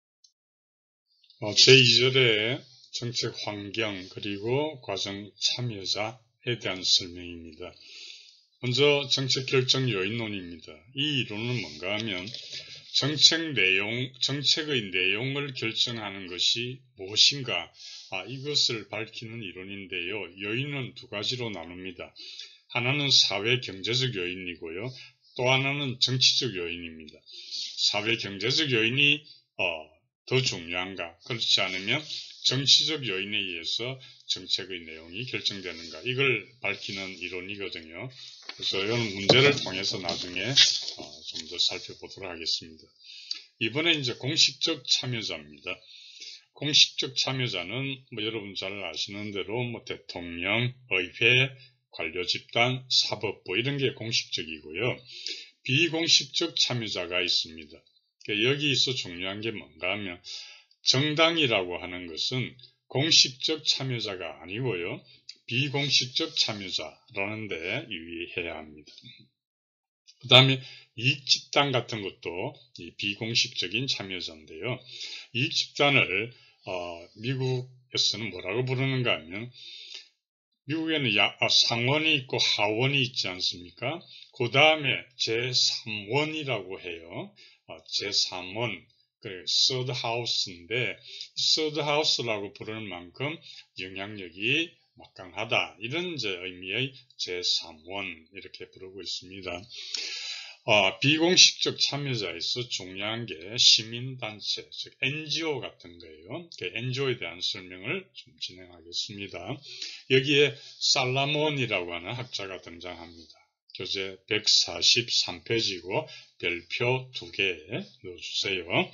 어, 제이 절의 정책 환경 그리고 과정 참여자에 대한 설명입니다. 먼저 정책 결정 요인론입니다. 이 이론은 뭔가 하면 정책 내용, 정책의 내용을 결정하는 것이 무엇인가, 아, 이것을 밝히는 이론인데요. 요인은 두 가지로 나눕니다. 하나는 사회 경제적 요인이고요. 또 하나는 정치적 요인입니다. 사회 경제적 요인이 어, 더 중요한가? 그렇지 않으면 정치적 요인에 의해서 정책의 내용이 결정되는가? 이걸 밝히는 이론이거든요. 그래서 이런 문제를 통해서 나중에 어, 좀 더 살펴보도록 하겠습니다. 이번에 이제 공식적 참여자입니다. 공식적 참여자는 뭐 여러분 잘 아시는 대로 뭐 대통령, 의회, 관료집단, 사법부 이런 게 공식적이고요. 비공식적 참여자가 있습니다. 여기서 중요한 게 뭔가 하면 정당이라고 하는 것은 공식적 참여자가 아니고요. 비공식적 참여자라는 데 유의해야 합니다. 그 다음에 이익집단 같은 것도 이 비공식적인 참여자인데요. 이익집단을 어, 미국에서는 뭐라고 부르는가 하면 미국에는 야, 아, 상원이 있고 하원이 있지 않습니까? 그 다음에 제삼 원이라고 해요. 어, 제삼 원, 그 서드 하우스인데 서드 하우스라고 부르는 만큼 영향력이 막강하다. 이런 이제 의미의 제삼 원 이렇게 부르고 있습니다. 어, 비공식적 참여자에서 중요한 게 시민단체, 즉 엔지오 같은 거예요. 그 엔지오에 대한 설명을 좀 진행하겠습니다. 여기에 살라몬이라고 하는 학자가 등장합니다. 교재 백사십삼 페이지고 별표 두 개 넣어주세요.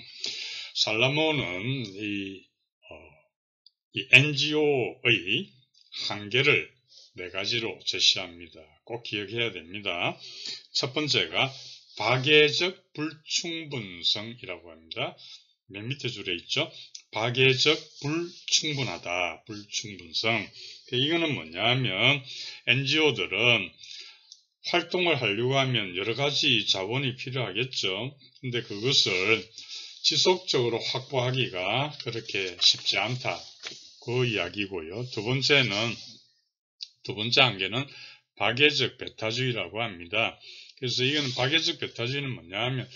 살라몬은 이, 어, 이 엔지오의 한계를 네 가지로 제시합니다. 꼭 기억해야 됩니다. 첫 번째가 박애적 불충분성이라고 합니다. 맨 밑에 줄에 있죠. 박애적 불충분하다. 불충분성. 이거는 뭐냐 하면 엔지오들은 활동을 하려고 하면 여러 가지 자원이 필요하겠죠. 근데 그것을 지속적으로 확보하기가 그렇게 쉽지 않다. 그 이야기고요. 두 번째는 두 번째 한계는 박애적 배타주의라고 합니다. 그래서 이거는 박애적 배타주의는 뭐냐 하면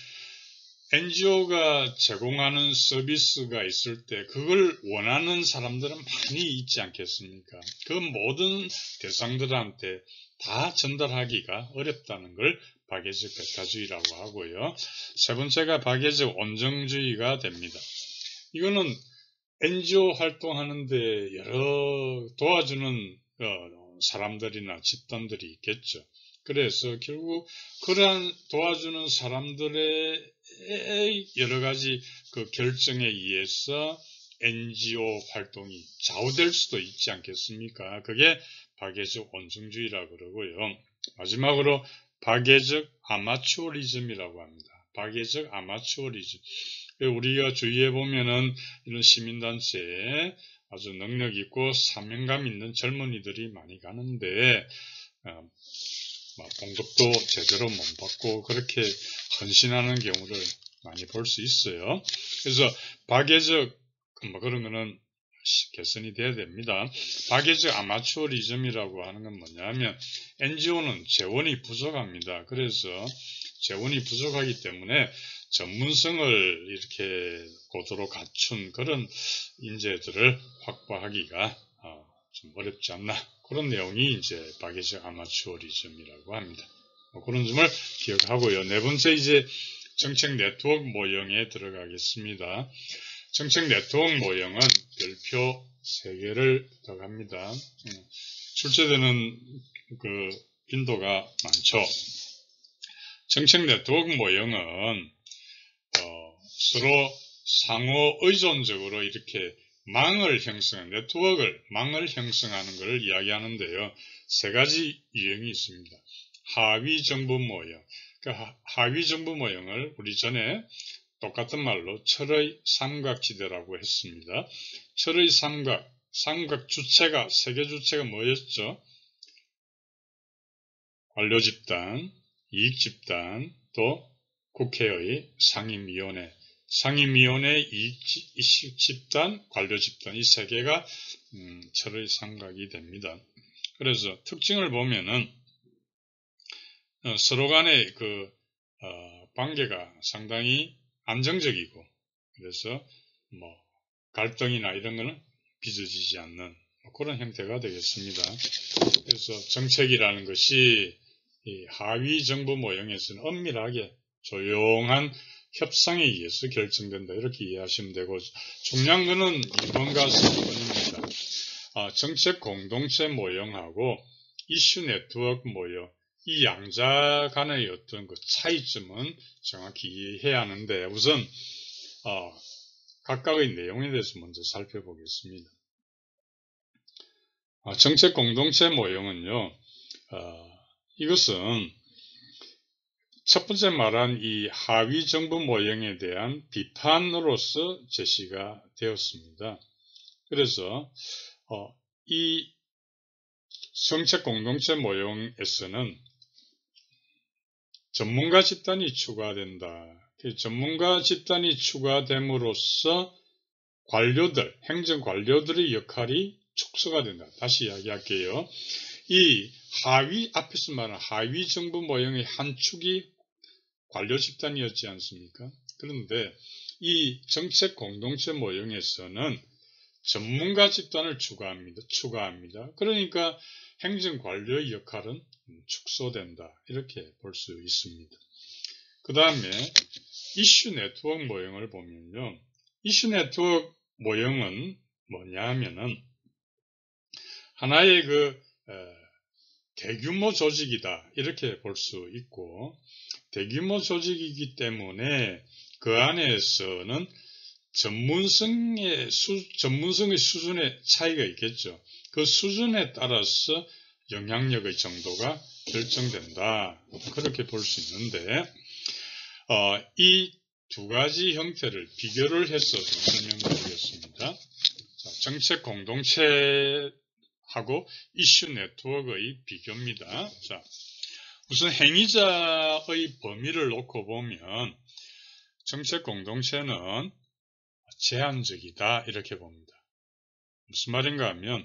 엔지오가 제공하는 서비스가 있을 때 그걸 원하는 사람들은 많이 있지 않겠습니까? 그 모든 대상들한테 다 전달하기가 어렵다는 걸 박애적 배타주의라고 하고요. 세 번째가 박애적 온정주의가 됩니다. 이거는 엔지오 활동하는데 여러 도와주는 어, 사람들이나 집단들이 있겠죠. 그래서 결국 그러한 도와주는 사람들의 여러 가지 그 결정에 의해서 엔지오 활동이 좌우될 수도 있지 않겠습니까? 그게 박애적 온정주의라고 그러고요. 마지막으로 박애적 아마추어리즘이라고 합니다. 박애적 아마추어리즘. 우리가 주위에 보면은 이런 시민단체에 아주 능력 있고 사명감 있는 젊은이들이 많이 가는데 어, 봉급도 제대로 못 받고 그렇게 헌신하는 경우를 많이 볼 수 있어요. 그래서 박애적 뭐 그런 거는 개선이 돼야 됩니다. 박애적 아마추어리즘이라고 하는 건 뭐냐면 엔지오는 재원이 부족합니다. 그래서 재원이 부족하기 때문에 전문성을 이렇게 고도로 갖춘 그런 인재들을 확보하기가 좀 어렵지 않나. 그런 내용이 이제 박애적 아마추어리즘이라고 합니다. 뭐 그런 점을 기억하고요. 네 번째 이제 정책 네트워크 모형에 들어가겠습니다. 정책 네트워크 모형은 별표 세 개를 더합니다. 출제되는 그 빈도가 많죠. 정책 네트워크 모형은 어, 서로 상호 의존적으로 이렇게 망을 형성하는, 네트워크를, 망을 형성하는 것을 이야기하는데요. 세 가지 유형이 있습니다. 하위 정보 모형. 그러니까 하위 정보 모형을 우리 전에 똑같은 말로 철의 삼각지대라고 했습니다. 철의 삼각, 삼각 주체가, 세계 주체가 뭐였죠? 관료집단, 이익집단, 또 국회의 상임위원회. 상임위원회, 이익집단, 관료집단 이 세 개가 음, 철의 삼각이 됩니다. 그래서 특징을 보면은 어, 서로 간의 그 어, 관계가 상당히 안정적이고 그래서 뭐 갈등이나 이런 거는 빚어지지 않는 뭐 그런 형태가 되겠습니다. 그래서 정책이라는 것이 이 하위 정부 모형에서는 엄밀하게 조용한 협상에 의해서 결정된다. 이렇게 이해하시면 되고 중요한 것은 이 번과 삼 번입니다. 아, 정책 공동체 모형하고 이슈 네트워크 모형 이 양자 간의 어떤 그 차이점은 정확히 이해해야 하는데 우선 어, 각각의 내용에 대해서 먼저 살펴보겠습니다. 아, 정책 공동체 모형은요. 어, 이것은 첫 번째 말한 이 하위 정부 모형에 대한 비판으로서 제시가 되었습니다. 그래서 어, 이 정책 공동체 모형에서는 전문가 집단이 추가된다. 전문가 집단이 추가됨으로써 관료들, 행정 관료들의 역할이 축소가 된다. 다시 이야기할게요. 이 하위, 앞에서 말한 하위 정부 모형의 한 축이 관료 집단이었지 않습니까? 그런데 이 정책 공동체 모형에서는 전문가 집단을 추가합니다. 추가합니다. 그러니까 행정 관료의 역할은 축소된다. 이렇게 볼 수 있습니다. 그 다음에 이슈 네트워크 모형을 보면요. 이슈 네트워크 모형은 뭐냐 하면은 하나의 그 에, 대규모 조직이다. 이렇게 볼 수 있고 대규모 조직이기 때문에 그 안에서는 전문성의, 수, 전문성의 수준의 차이가 있겠죠. 그 수준에 따라서 영향력의 정도가 결정된다. 그렇게 볼 수 있는데 어, 이 두 가지 형태를 비교를 해서 좀 설명드리겠습니다. 자, 정책 공동체하고 이슈 네트워크의 비교입니다. 자, 우선 행위자의 범위를 놓고 보면 정책 공동체는 제한적이다 이렇게 봅니다. 무슨 말인가 하면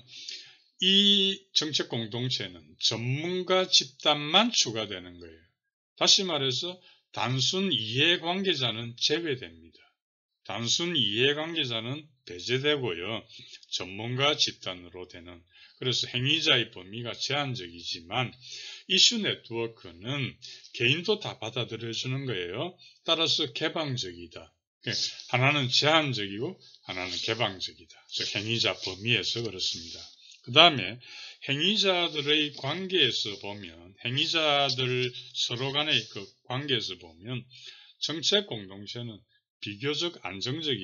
이 정책 공동체는 전문가 집단만 추가되는 거예요. 다시 말해서 단순 이해관계자는 제외됩니다. 단순 이해관계자는 배제되고요. 전문가 집단으로 되는 그래서 행위자의 범위가 제한적이지만 이슈 네트워크는 개인도 다 받아들여주는 거예요. 따라서 개방적이다. 하나는 제한적이고 하나는 개방적이다. 즉 행위자 범위에서 그렇습니다. 그 다음에 행위자들의 관계에서 보면 행위자들 서로 간의 그 관계에서 보면 정책 공동체는 비교적 안정적이다.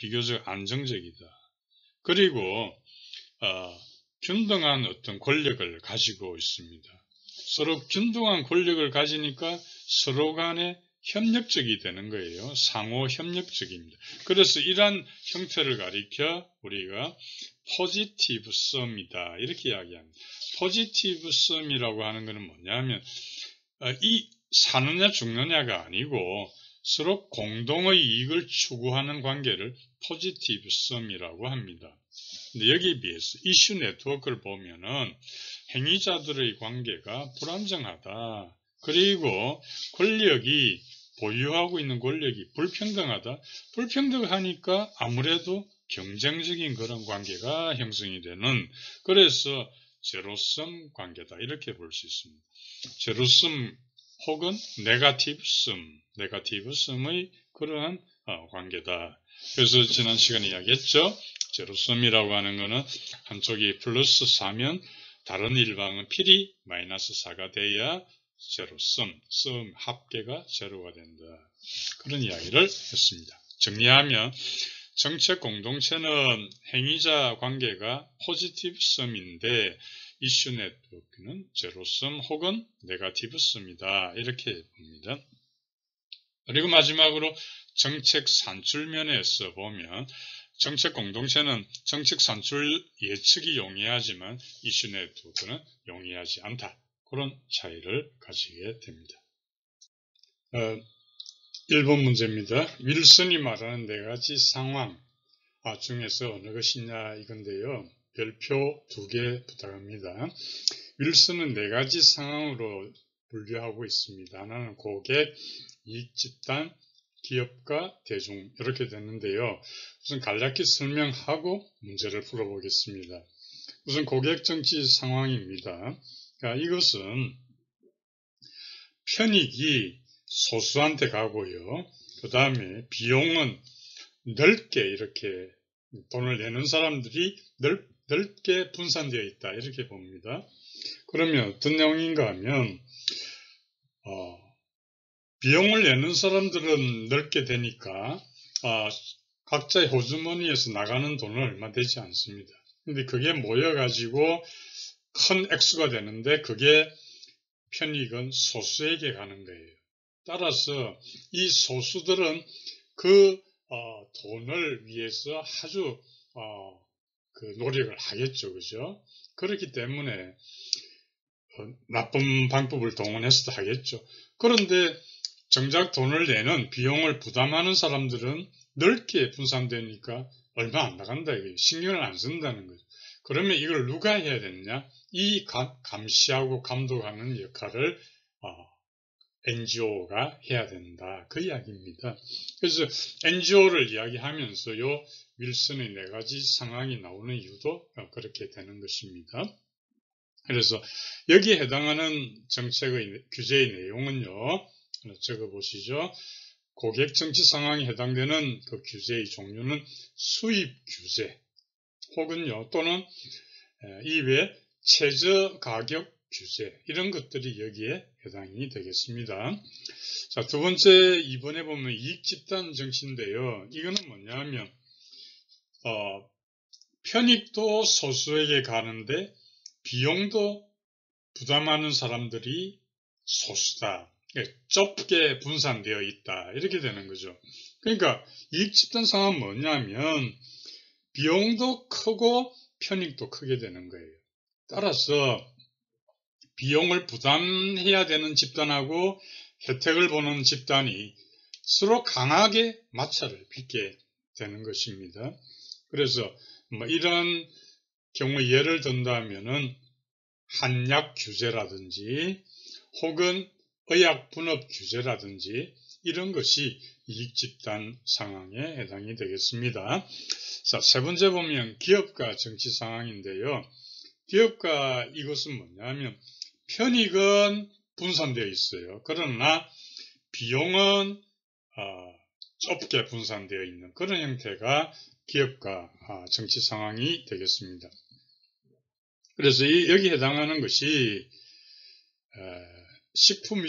비교적 안정적이다. 그리고 어, 균등한 어떤 권력을 가지고 있습니다. 서로 균등한 권력을 가지니까 서로 간에 협력적이 되는 거예요. 상호 협력적입니다. 그래서 이러한 형태를 가리켜 우리가 포지티브 썸이다 이렇게 이야기합니다. 포지티브 썸이라고 하는 것은 뭐냐면 이 사느냐 죽느냐가 아니고 서로 공동의 이익을 추구하는 관계를 포지티브 썸이라고 합니다. 근데 여기에 비해서 이슈 네트워크를 보면은 행위자들의 관계가 불안정하다. 그리고 권력이 보유하고 있는 권력이 불평등하다. 불평등하니까 아무래도 경쟁적인 그런 관계가 형성이 되는, 그래서 제로섬 관계다 이렇게 볼 수 있습니다. 제로섬 혹은 네거티브 섬, 네거티브 섬의 그러한 어, 관계다. 그래서 지난 시간에 이야기했죠. 제로섬이라고 하는 것은 한쪽이 플러스 사면 다른 일방은 필히 마이너스 사가 돼야 제로섬, 썸 합계가 제로가 된다. 그런 이야기를 했습니다. 정리하면 정책 공동체는 행위자 관계가 포지티브 썸인데 이슈 네트워크는 제로섬 혹은 네거티브 썸이다. 이렇게 봅니다. 그리고 마지막으로 정책 산출면에서 보면 정책 공동체는 정책 산출 예측이 용이하지만 이슈 네트워크는 용이하지 않다. 그런 차이를 가지게 됩니다. 어, 일 번 문제입니다. 윌슨이 말하는 네 가지 상황 아, 중에서 어느 것이냐 이건데요. 별표 두 개 부탁합니다. 윌슨은 네 가지 상황으로 분류하고 있습니다. 하나는 고객, 이익집단, 기업가, 대중 이렇게 되는데요. 우선 간략히 설명하고 문제를 풀어보겠습니다. 우선 고객정치 상황입니다. 그러니까 이것은 편익이 소수한테 가고요. 그 다음에 비용은 넓게 이렇게 돈을 내는 사람들이 넓, 넓게 분산되어 있다 이렇게 봅니다. 그러면 어떤 내용인가 하면 어, 비용을 내는 사람들은 넓게 되니까 어, 각자의 호주머니에서 나가는 돈은 얼마 되지 않습니다. 근데 그게 모여가지고 큰 액수가 되는데 그게 편익은 소수에게 가는 거예요. 따라서 이 소수들은 그 어, 돈을 위해서 아주 어, 그 노력을 하겠죠, 그죠? 그렇기 때문에 어, 나쁜 방법을 동원해서도 하겠죠. 그런데 정작 돈을 내는 비용을 부담하는 사람들은 넓게 분산되니까 얼마 안 나간다 이거예요. 신경을 안 쓴다는 거죠. 그러면 이걸 누가 해야 되느냐? 이 감, 감시하고 감독하는 역할을 어, 엔지오가 해야 된다. 그 이야기입니다. 그래서 엔지오를 이야기하면서요, 윌슨의 네 가지 상황이 나오는 이유도 그렇게 되는 것입니다. 그래서 여기에 해당하는 정책의 규제의 내용은요, 적어보시죠. 고객 정치 상황에 해당되는 그 규제의 종류는 수입 규제 혹은요, 또는 이외에 최저 가격 규제 이런 것들이 여기에 해당이 되겠습니다. 자, 두 번째 이번에 보면 이익 집단 정치인데요. 이거는 뭐냐면 어, 편익도 소수에게 가는데 비용도 부담하는 사람들이 소수다. 좁게 분산되어 있다. 이렇게 되는 거죠. 그러니까 이익 집단 상황은 뭐냐면 비용도 크고 편익도 크게 되는 거예요. 따라서 비용을 부담해야 되는 집단하고 혜택을 보는 집단이 서로 강하게 마찰을 빚게 되는 것입니다. 그래서 뭐 이런 경우 예를 든다면은 한약 규제라든지 혹은 의약 분업 규제라든지 이런 것이 이익 집단 상황에 해당이 되겠습니다. 자, 세 번째 보면 기업가 정치 상황인데요. 기업가 이것은 뭐냐면 편익은 분산되어 있어요. 그러나 비용은 어, 좁게 분산되어 있는 그런 형태가 기업가 어, 정치 상황이 되겠습니다. 그래서 이, 여기 해당하는 것이 어,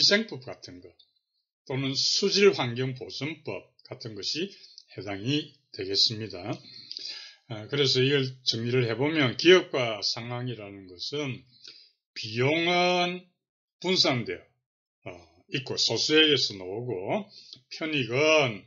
식품위생법 같은 것 또는 수질환경보존법 같은 것이 해당이 되겠습니다. 그래서 이걸 정리를 해보면 기업과 상황이라는 것은 비용은 분산되어 있고 소수에게서 나오고 편익은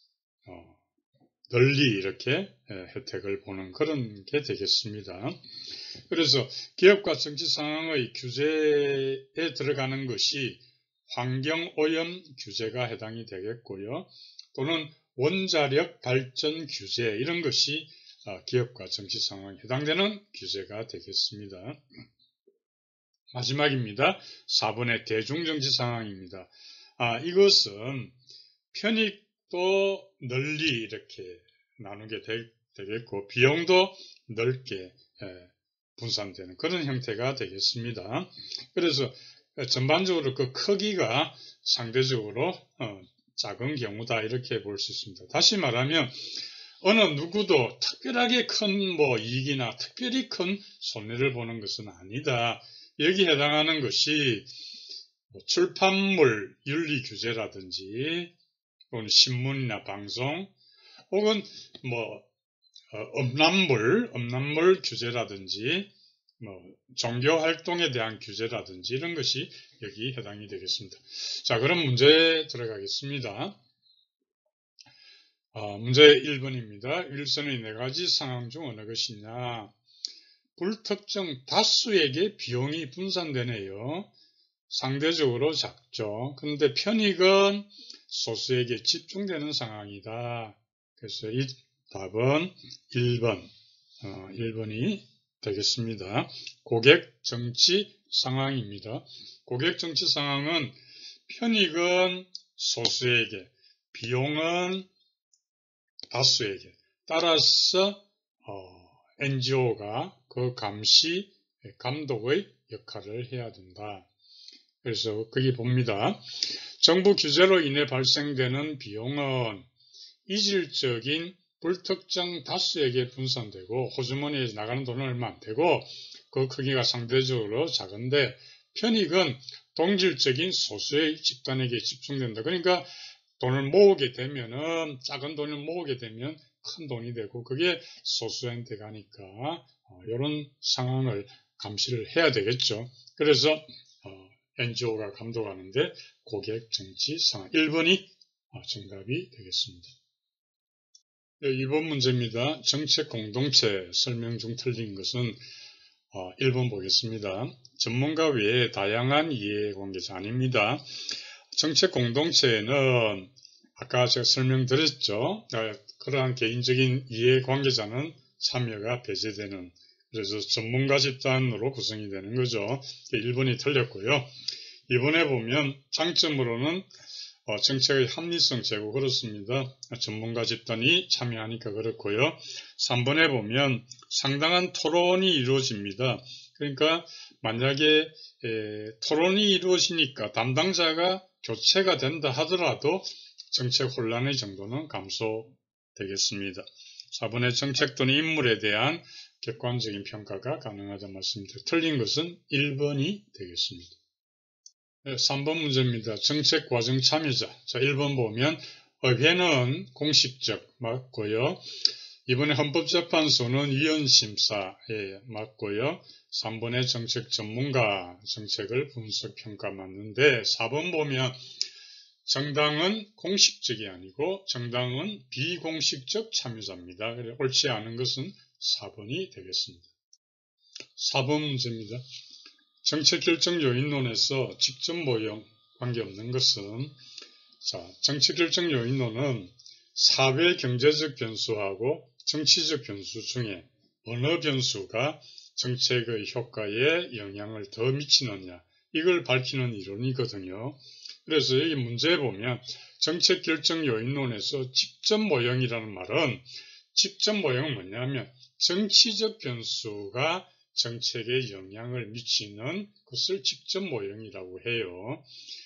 널리 이렇게 혜택을 보는 그런 게 되겠습니다. 그래서 기업과 정치 상황의 규제에 들어가는 것이 환경오염 규제가 해당이 되겠고요. 또는 원자력 발전 규제 이런 것이 기업과 정치 상황에 해당되는 규제가 되겠습니다. 마지막입니다. 사 번의 대중정치 상황입니다. 아, 이것은 편익도 널리 이렇게 나누게 되, 되겠고 비용도 넓게 에, 분산되는 그런 형태가 되겠습니다. 그래서 전반적으로 그 크기가 상대적으로 어, 작은 경우다 이렇게 볼 수 있습니다. 다시 말하면 어느 누구도 특별하게 큰 뭐 이익이나 특별히 큰 손해를 보는 것은 아니다. 여기 해당하는 것이 뭐 출판물 윤리 규제라든지 혹은 신문이나 방송 혹은 뭐 어, 음란물, 음란물 규제라든지 뭐 종교 활동에 대한 규제라든지 이런 것이 여기 해당이 되겠습니다. 자, 그럼 문제에 들어가겠습니다. 어, 문제 일 번입니다. 일선의 네 가지 상황 중 어느 것이냐. 불특정 다수에게 비용이 분산되네요. 상대적으로 작죠. 그런데 편익은 소수에게 집중되는 상황이다. 그래서 이 답은 일 번, 어, 일 번이 되겠습니다. 고객 정치 상황입니다. 고객 정치 상황은 편익은 소수에게, 비용은 다수에게. 따라서 어, 엔지오가 그 감시, 감독의 역할을 해야 된다. 그래서 거기 봅니다. 정부 규제로 인해 발생되는 비용은 이질적인 불특정 다수에게 분산되고 호주머니에 나가는 돈은 얼마 안 되고 그 크기가 상대적으로 작은데 편익은 동질적인 소수의 집단에게 집중된다. 그러니까 돈을 모으게 되면은 작은 돈을 모으게 되면 큰 돈이 되고 그게 소수한테 가니까 어, 이런 상황을 감시를 해야 되겠죠. 그래서 어, 엔지오가 감독하는데 고객 정치 상황 일 번이 어, 정답이 되겠습니다. 네, 이 번 문제입니다. 정책 공동체 설명 중 틀린 것은 어, 일 번 보겠습니다. 전문가 외에 다양한 이해관계자 아닙니다. 정책 공동체에는 아까 제가 설명드렸죠. 그러한 개인적인 이해관계자는 참여가 배제되는 그래서 전문가 집단으로 구성이 되는 거죠. 일 번이 틀렸고요. 이 번에 보면 장점으로는 정책의 합리성 제고 그렇습니다. 전문가 집단이 참여하니까 그렇고요. 삼 번에 보면 상당한 토론이 이루어집니다. 그러니까 만약에 에, 토론이 이루어지니까 담당자가 교체가 된다 하더라도 정책 혼란의 정도는 감소되겠습니다. 사 번의 정책 또는 인물에 대한 객관적인 평가가 가능하다는 말씀드립니다. 틀린 것은 일 번이 되겠습니다. 네, 삼 번 문제입니다. 정책 과정 참여자. 자, 일 번 보면 의회는 공식적 맞고요. 이번에 헌법재판소는 위헌심사에 맞고요. 삼 번에 정책 전문가 정책을 분석평가 맞는데 사 번 보면 정당은 공식적이 아니고 정당은 비공식적 참여자입니다. 그래서 옳지 않은 것은 사 번이 되겠습니다. 사 번 문제입니다. 정책 결정 요인론에서 직접 모형 관계없는 것은 자, 정책 결정 요인론은 사회 경제적 변수하고 정치적 변수 중에 어느 변수가 정책의 효과에 영향을 더 미치느냐 이걸 밝히는 이론이거든요. 그래서 여기 문제에 보면 정책 결정 요인론에서 직접 모형이라는 말은 직접 모형은 뭐냐면 정치적 변수가 정책에 영향을 미치는 것을 직접 모형이라고 해요.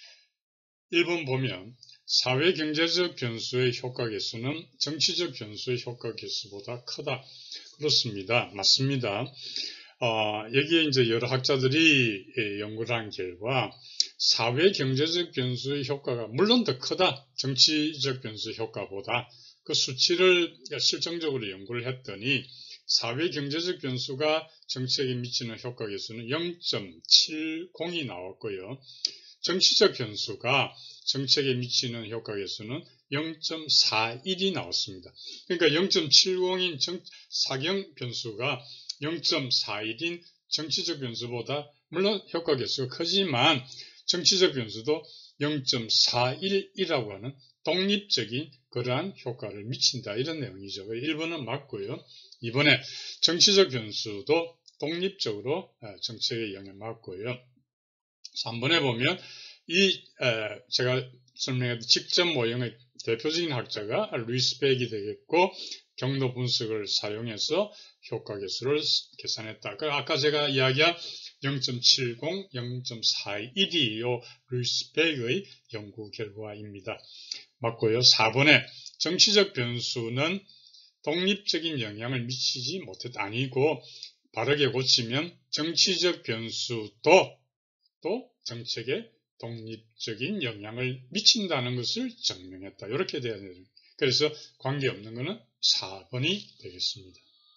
일 번 보면 사회경제적 변수의 효과 개수는 정치적 변수의 효과 개수보다 크다. 그렇습니다. 맞습니다. 어, 여기에 이제 여러 학자들이 연구를 한 결과 사회경제적 변수의 효과가 물론 더 크다. 정치적 변수의 효과보다. 그 수치를 실정적으로 연구를 했더니 사회 경제적 변수가 정책에 미치는 효과 계수는 영 점 칠공이 나왔고요. 정치적 변수가 정책에 미치는 효과 계수는 영 점 사일이 나왔습니다. 그러니까 영 점 칠공인 사경 변수가 영 점 사일인 정치적 변수보다 물론 효과 계수가 크지만 정치적 변수도 영 점 사일이라고 하는 독립적인 그러한 효과를 미친다. 이런 내용이죠. 일 번은 맞고요. 이 번에 정치적 변수도 독립적으로 정책에 영향을 받고요. 삼 번에 보면 이 제가 설명했던 직접 모형의 대표적인 학자가 루이스 백이 되겠고 경로 분석을 사용해서 효과 계수를 계산했다. 아까 제가 이야기한 영 점 칠공, 영 점 사일이 요 루이스 백의 연구 결과입니다. 맞고요. 사 번에 정치적 변수는 독립적인 영향을 미치지 못했다. 아니고 바르게 고치면 정치적 변수도 또 정책에 독립적인 영향을 미친다는 것을 증명했다. 이렇게 돼야 돼요. 그래서 관계없는 것은 사 번이 되겠습니다.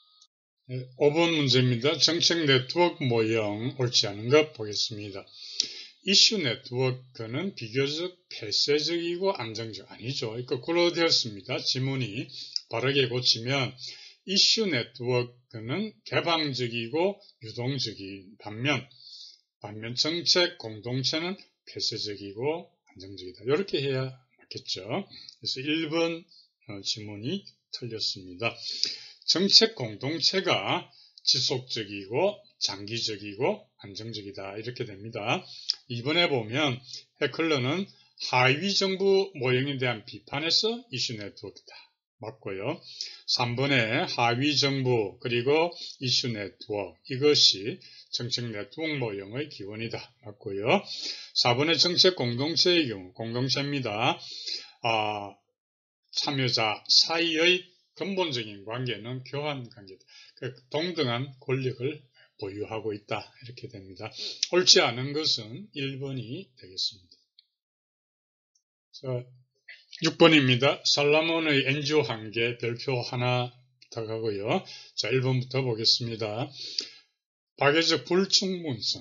오 번 문제입니다. 정책 네트워크 모형 옳지 않은 것 보겠습니다. 이슈 네트워크는 비교적 폐쇄적이고 안정적 아니죠. 거꾸로 되었습니다. 지문이 바르게 고치면 이슈 네트워크는 개방적이고 유동적인 반면 반면 정책 공동체는 폐쇄적이고 안정적이다. 이렇게 해야 맞겠죠. 그래서 일 번 지문이 틀렸습니다. 정책 공동체가 지속적이고 장기적이고 안정적이다. 이렇게 됩니다. 이번에 보면 해클러는 하위 정부 모형에 대한 비판에서 이슈 네트워크다. 맞고요. 삼 번에 하위 정부 그리고 이슈 네트워크 이것이 정책 네트워크 모형의 기원이다. 맞고요. 사 번에 정책 공동체의 경우 공동체입니다. 아, 참여자 사이의 근본적인 관계는 교환 관계다. 동등한 권력을 보유하고 있다. 이렇게 됩니다. 옳지 않은 것은 일 번이 되겠습니다. 자, 육 번입니다. 살라몬의 엔지오 한계 별표 하나 부탁하고요. 자, 일 번부터 보겠습니다. 박애적 불충분성.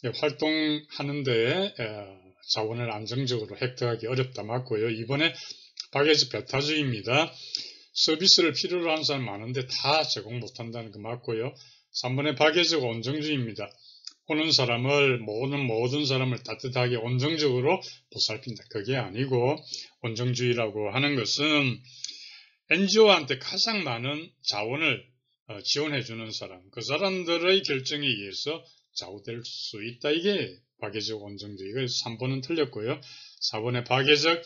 활동하는데 자원을 안정적으로 획득하기 어렵다. 맞고요. 이번에 박애적 배타주의입니다. 서비스를 필요로 하는 사람 많은데 다 제공 못한다는 거 맞고요. 삼 번에 박애적 온정주의입니다. 오는 사람을 모든 모든 사람을 따뜻하게 온정적으로 보살핀다. 그게 아니고 온정주의라고 하는 것은 엔지오한테 가장 많은 자원을 지원해주는 사람, 그 사람들의 결정에 의해서 좌우될 수 있다. 이게 박애적 온정주의. 그래서 삼 번은 틀렸고요. 사 번에 박애적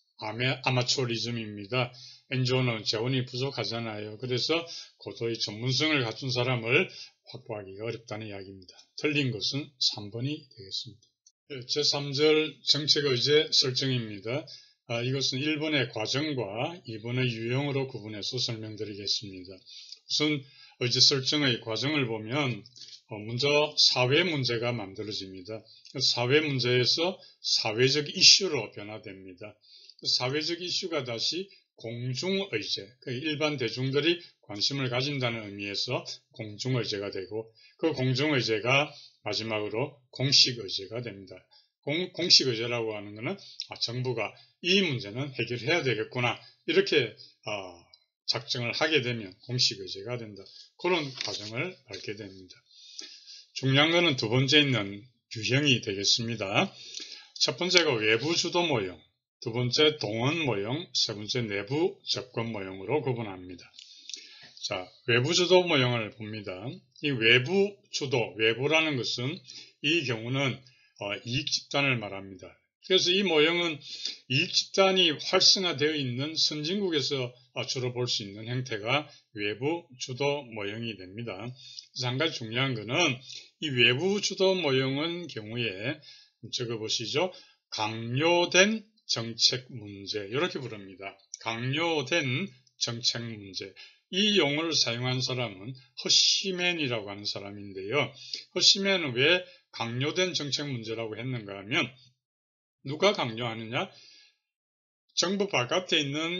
아마추어리즘입니다. 엔지오는 재원이 부족하잖아요. 그래서 고도의 전문성을 갖춘 사람을 확보하기가 어렵다는 이야기입니다. 틀린 것은 삼 번이 되겠습니다. 제삼 절 정책의제 설정입니다. 아, 이것은 일 번의 과정과 이 번의 유형으로 구분해서 설명드리겠습니다. 우선 의제 설정의 과정을 보면 먼저 사회 문제가 만들어집니다. 사회 문제에서 사회적 이슈로 변화됩니다. 사회적 이슈가 다시 공중의제, 일반 대중들이 관심을 가진다는 의미에서 공중의제가 되고 그 공중의제가 마지막으로 공식의제가 됩니다. 공, 공식의제라고 하는 것은 아, 정부가 이 문제는 해결해야 되겠구나 이렇게 아, 작정을 하게 되면 공식의제가 된다. 그런 과정을 밟게 됩니다. 중요한 것은 두 번째 있는 유형이 되겠습니다. 첫 번째가 외부 주도 모형, 두 번째 동원 모형, 세 번째 내부 접근 모형으로 구분합니다. 자, 외부 주도 모형을 봅니다. 이 외부 주도, 외부라는 것은 이 경우는 어, 이익 집단을 말합니다. 그래서 이 모형은 이익 집단이 활성화되어 있는 선진국에서 주로 볼 수 있는 형태가 외부 주도 모형이 됩니다. 그래서 한 가지 중요한 것은 이 외부 주도 모형은 경우에 적어보시죠. 강요된 정책 문제 이렇게 부릅니다. 강요된 정책 문제. 이 용어를 사용한 사람은 허시맨이라고 하는 사람인데요. 허시맨은 왜 강요된 정책 문제라고 했는가 하면 누가 강요하느냐? 정부 바깥에 있는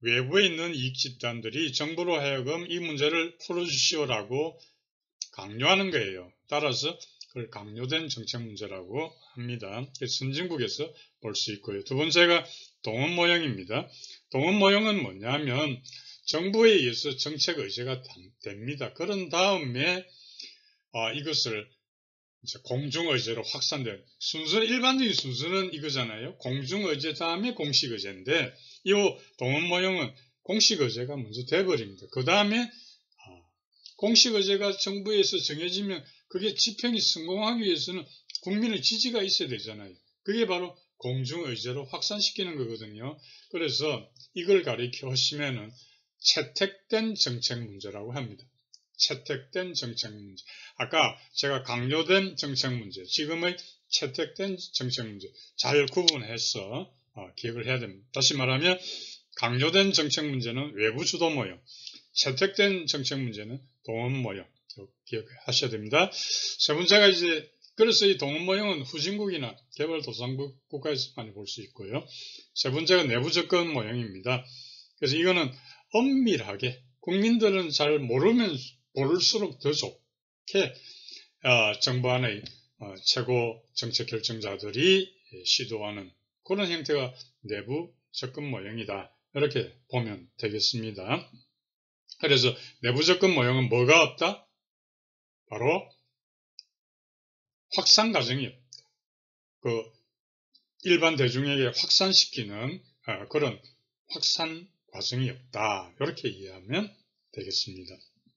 외부에 있는 이익집단들이 정부로 하여금 이 문제를 풀어주시오라고 강요하는 거예요. 따라서 그걸 강요된 정책 문제라고 합니다. 선진국에서 볼 수 있고요. 두 번째가 동원 모형입니다. 동원 모형은 뭐냐면 정부에 의해서 정책 의제가 됩니다. 그런 다음에 어, 이것을 이제 공중의제로 확산된 순서, 일반적인 순서는 이거잖아요. 공중의제 다음에 공식의제인데 이 동원 모형은 공식의제가 먼저 돼버립니다. 그 다음에 공식의제가 정부에서 정해지면 그게 집행이 성공하기 위해서는 국민의 지지가 있어야 되잖아요. 그게 바로 공중의제로 확산시키는 거거든요. 그래서 이걸 가리켜 하시면은 채택된 정책 문제라고 합니다. 채택된 정책 문제. 아까 제가 강요된 정책 문제, 지금의 채택된 정책 문제 잘 구분해서 어, 기억을 해야 됩니다. 다시 말하면 강요된 정책 문제는 외부 주도 모형, 채택된 정책 문제는 동원 모형 기억하셔야 됩니다. 세 번째가 이제 그래서 이 동원 모형은 후진국이나 개발도상국 국가에서 많이 볼 수 있고요. 세 번째가 내부 접근 모형입니다. 그래서 이거는 엄밀하게 국민들은 잘 모르면 모를수록 더 좋게 어, 정부 안의 어, 최고 정책 결정자들이 시도하는 그런 형태가 내부 접근 모형이다. 이렇게 보면 되겠습니다. 그래서 내부 접근 모형은 뭐가 없다? 바로 확산 과정이 없다. 그 일반 대중에게 확산시키는 어, 그런 확산 과정이 없다. 이렇게 이해하면 되겠습니다.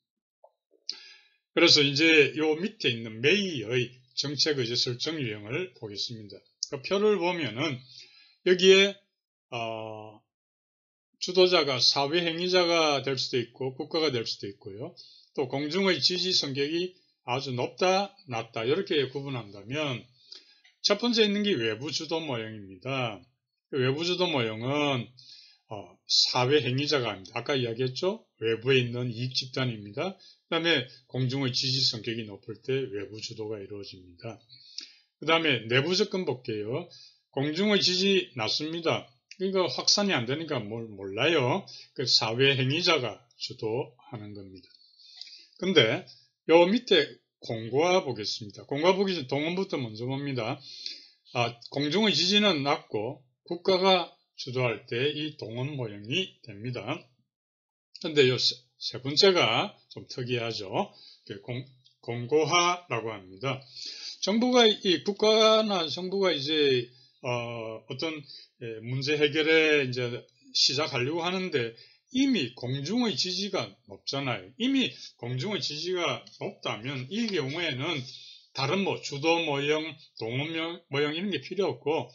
그래서 이제 요 밑에 있는 메이의 정책의제 설정 유형을 보겠습니다. 그 표를 보면은 여기에 어, 주도자가 사회 행위자가 될 수도 있고 국가가 될 수도 있고요. 또 공중의 지지 성격이 아주 높다, 낮다 이렇게 구분한다면 첫 번째 있는 게 외부 주도 모형입니다. 외부 주도 모형은 어, 사회 행위자가 아닙니다. 아까 이야기했죠? 외부에 있는 이익 집단입니다. 그 다음에 공중의 지지 성격이 높을 때 외부 주도가 이루어집니다. 그 다음에 내부 접근 볼게요. 공중의 지지 낮습니다. 이거 확산이 안 되니까 뭘 몰라요. 그 사회 행위자가 주도하는 겁니다. 근데 요 밑에 공고화 보겠습니다. 공고화 보기 전에 동원부터 먼저 봅니다. 아, 공중의 지지는 낮고 국가가 주도할 때 이 동원 모형이 됩니다. 근데 요 세 번째가 좀 특이하죠. 공, 공고화라고 합니다. 정부가, 이 국가나 정부가 이제, 어, 어떤 문제 해결에 이제 시작하려고 하는데 이미 공중의 지지가 높잖아요. 이미 공중의 지지가 높다면 이 경우에는 다른 뭐 주도 모형, 동원 모형 이런 게 필요 없고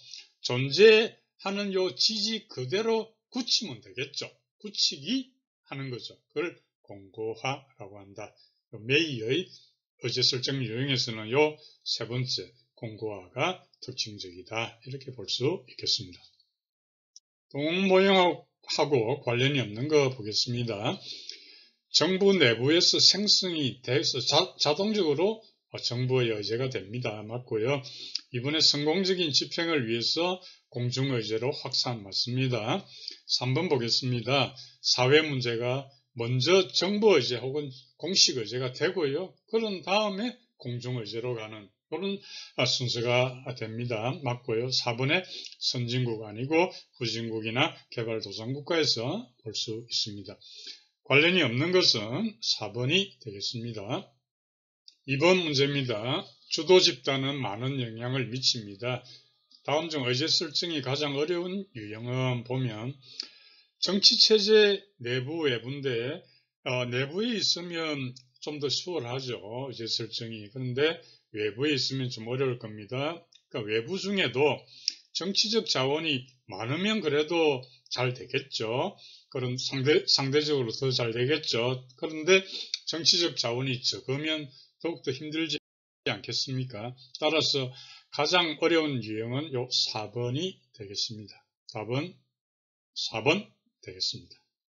존재하는 요 지지 그대로 굳히면 되겠죠. 굳히기 하는 거죠. 그걸 공고화라고 한다. 메이의 의제 설정 유형에서는 요 세 번째 공고화가 특징적이다. 이렇게 볼 수 있겠습니다. 동원 모형하고 관련이 없는 거 보겠습니다. 정부 내부에서 생성이 돼서 자, 자동적으로 정부의 의제가 됩니다. 맞고요. 이번에 성공적인 집행을 위해서 공중의제로 확산 맞습니다. 삼 번 보겠습니다. 사회 문제가 먼저 정부의제 혹은 공식의제가 되고요. 그런 다음에 공중의제로 가는 그런 순서가 됩니다. 맞고요. 사 번에 선진국 아니고 후진국이나 개발도상국가에서 볼 수 있습니다. 관련이 없는 것은 사 번이 되겠습니다. 이 번 문제입니다. 주도 집단은 많은 영향을 미칩니다. 다음 중 의제 설정이 가장 어려운 유형은 보면 정치체제 내부 외부인데 어, 내부에 있으면 좀 더 수월하죠. 의제 설정이. 그런데 외부에 있으면 좀 어려울 겁니다. 그러니까 외부 중에도 정치적 자원이 많으면 그래도 잘 되겠죠. 그런 상대, 상대적으로 더 잘 되겠죠. 그런데 정치적 자원이 적으면 더욱더 힘들지 않겠습니까? 따라서 가장 어려운 유형은 요 사 번이 되겠습니다. 사 번, 사 번 되겠습니다.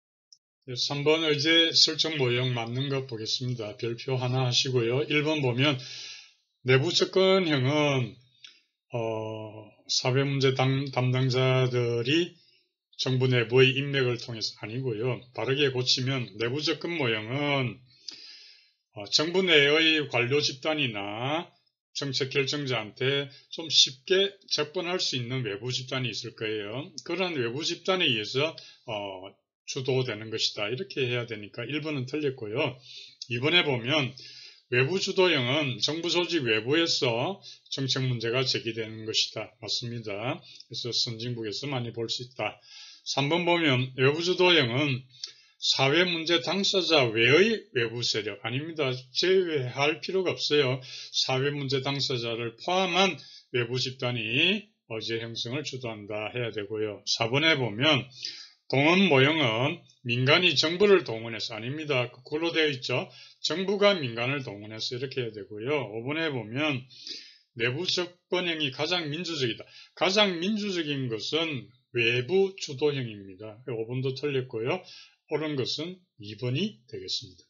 삼 번 의제 설정 모형 맞는 거 보겠습니다. 별표 하나 하시고요. 일 번 보면 내부 접근형은 어, 사회 문제 담, 담당자들이 정부 내부의 인맥을 통해서 아니고요. 바르게 고치면 내부 접근 모형은 정부 내의 관료 집단이나 정책 결정자한테 좀 쉽게 접근할 수 있는 외부 집단이 있을 거예요. 그런 외부 집단에 의해서 어, 주도되는 것이다. 이렇게 해야 되니까 일 번은 틀렸고요. 이 번에 보면 외부 주도형은 정부 조직 외부에서 정책 문제가 제기되는 것이다. 맞습니다. 그래서 선진국에서 많이 볼 수 있다. 삼 번 보면 외부 주도형은 사회 문제 당사자 외의 외부 세력 아닙니다. 제외할 필요가 없어요. 사회 문제 당사자를 포함한 외부 집단이 어제 형성을 주도한다 해야 되고요. 사 번에 보면 동원 모형은 민간이 정부를 동원해서 아닙니다. 그걸로 되어 있죠. 정부가 민간을 동원해서 이렇게 해야 되고요. 오 번에 보면 내부 접근형이 가장 민주적이다. 가장 민주적인 것은 외부 주도형입니다. 오 번도 틀렸고요. 옳은 것은 이 번이 되겠습니다.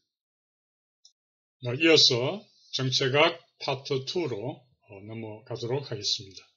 이어서 정책학 파트 이로 넘어가도록 하겠습니다.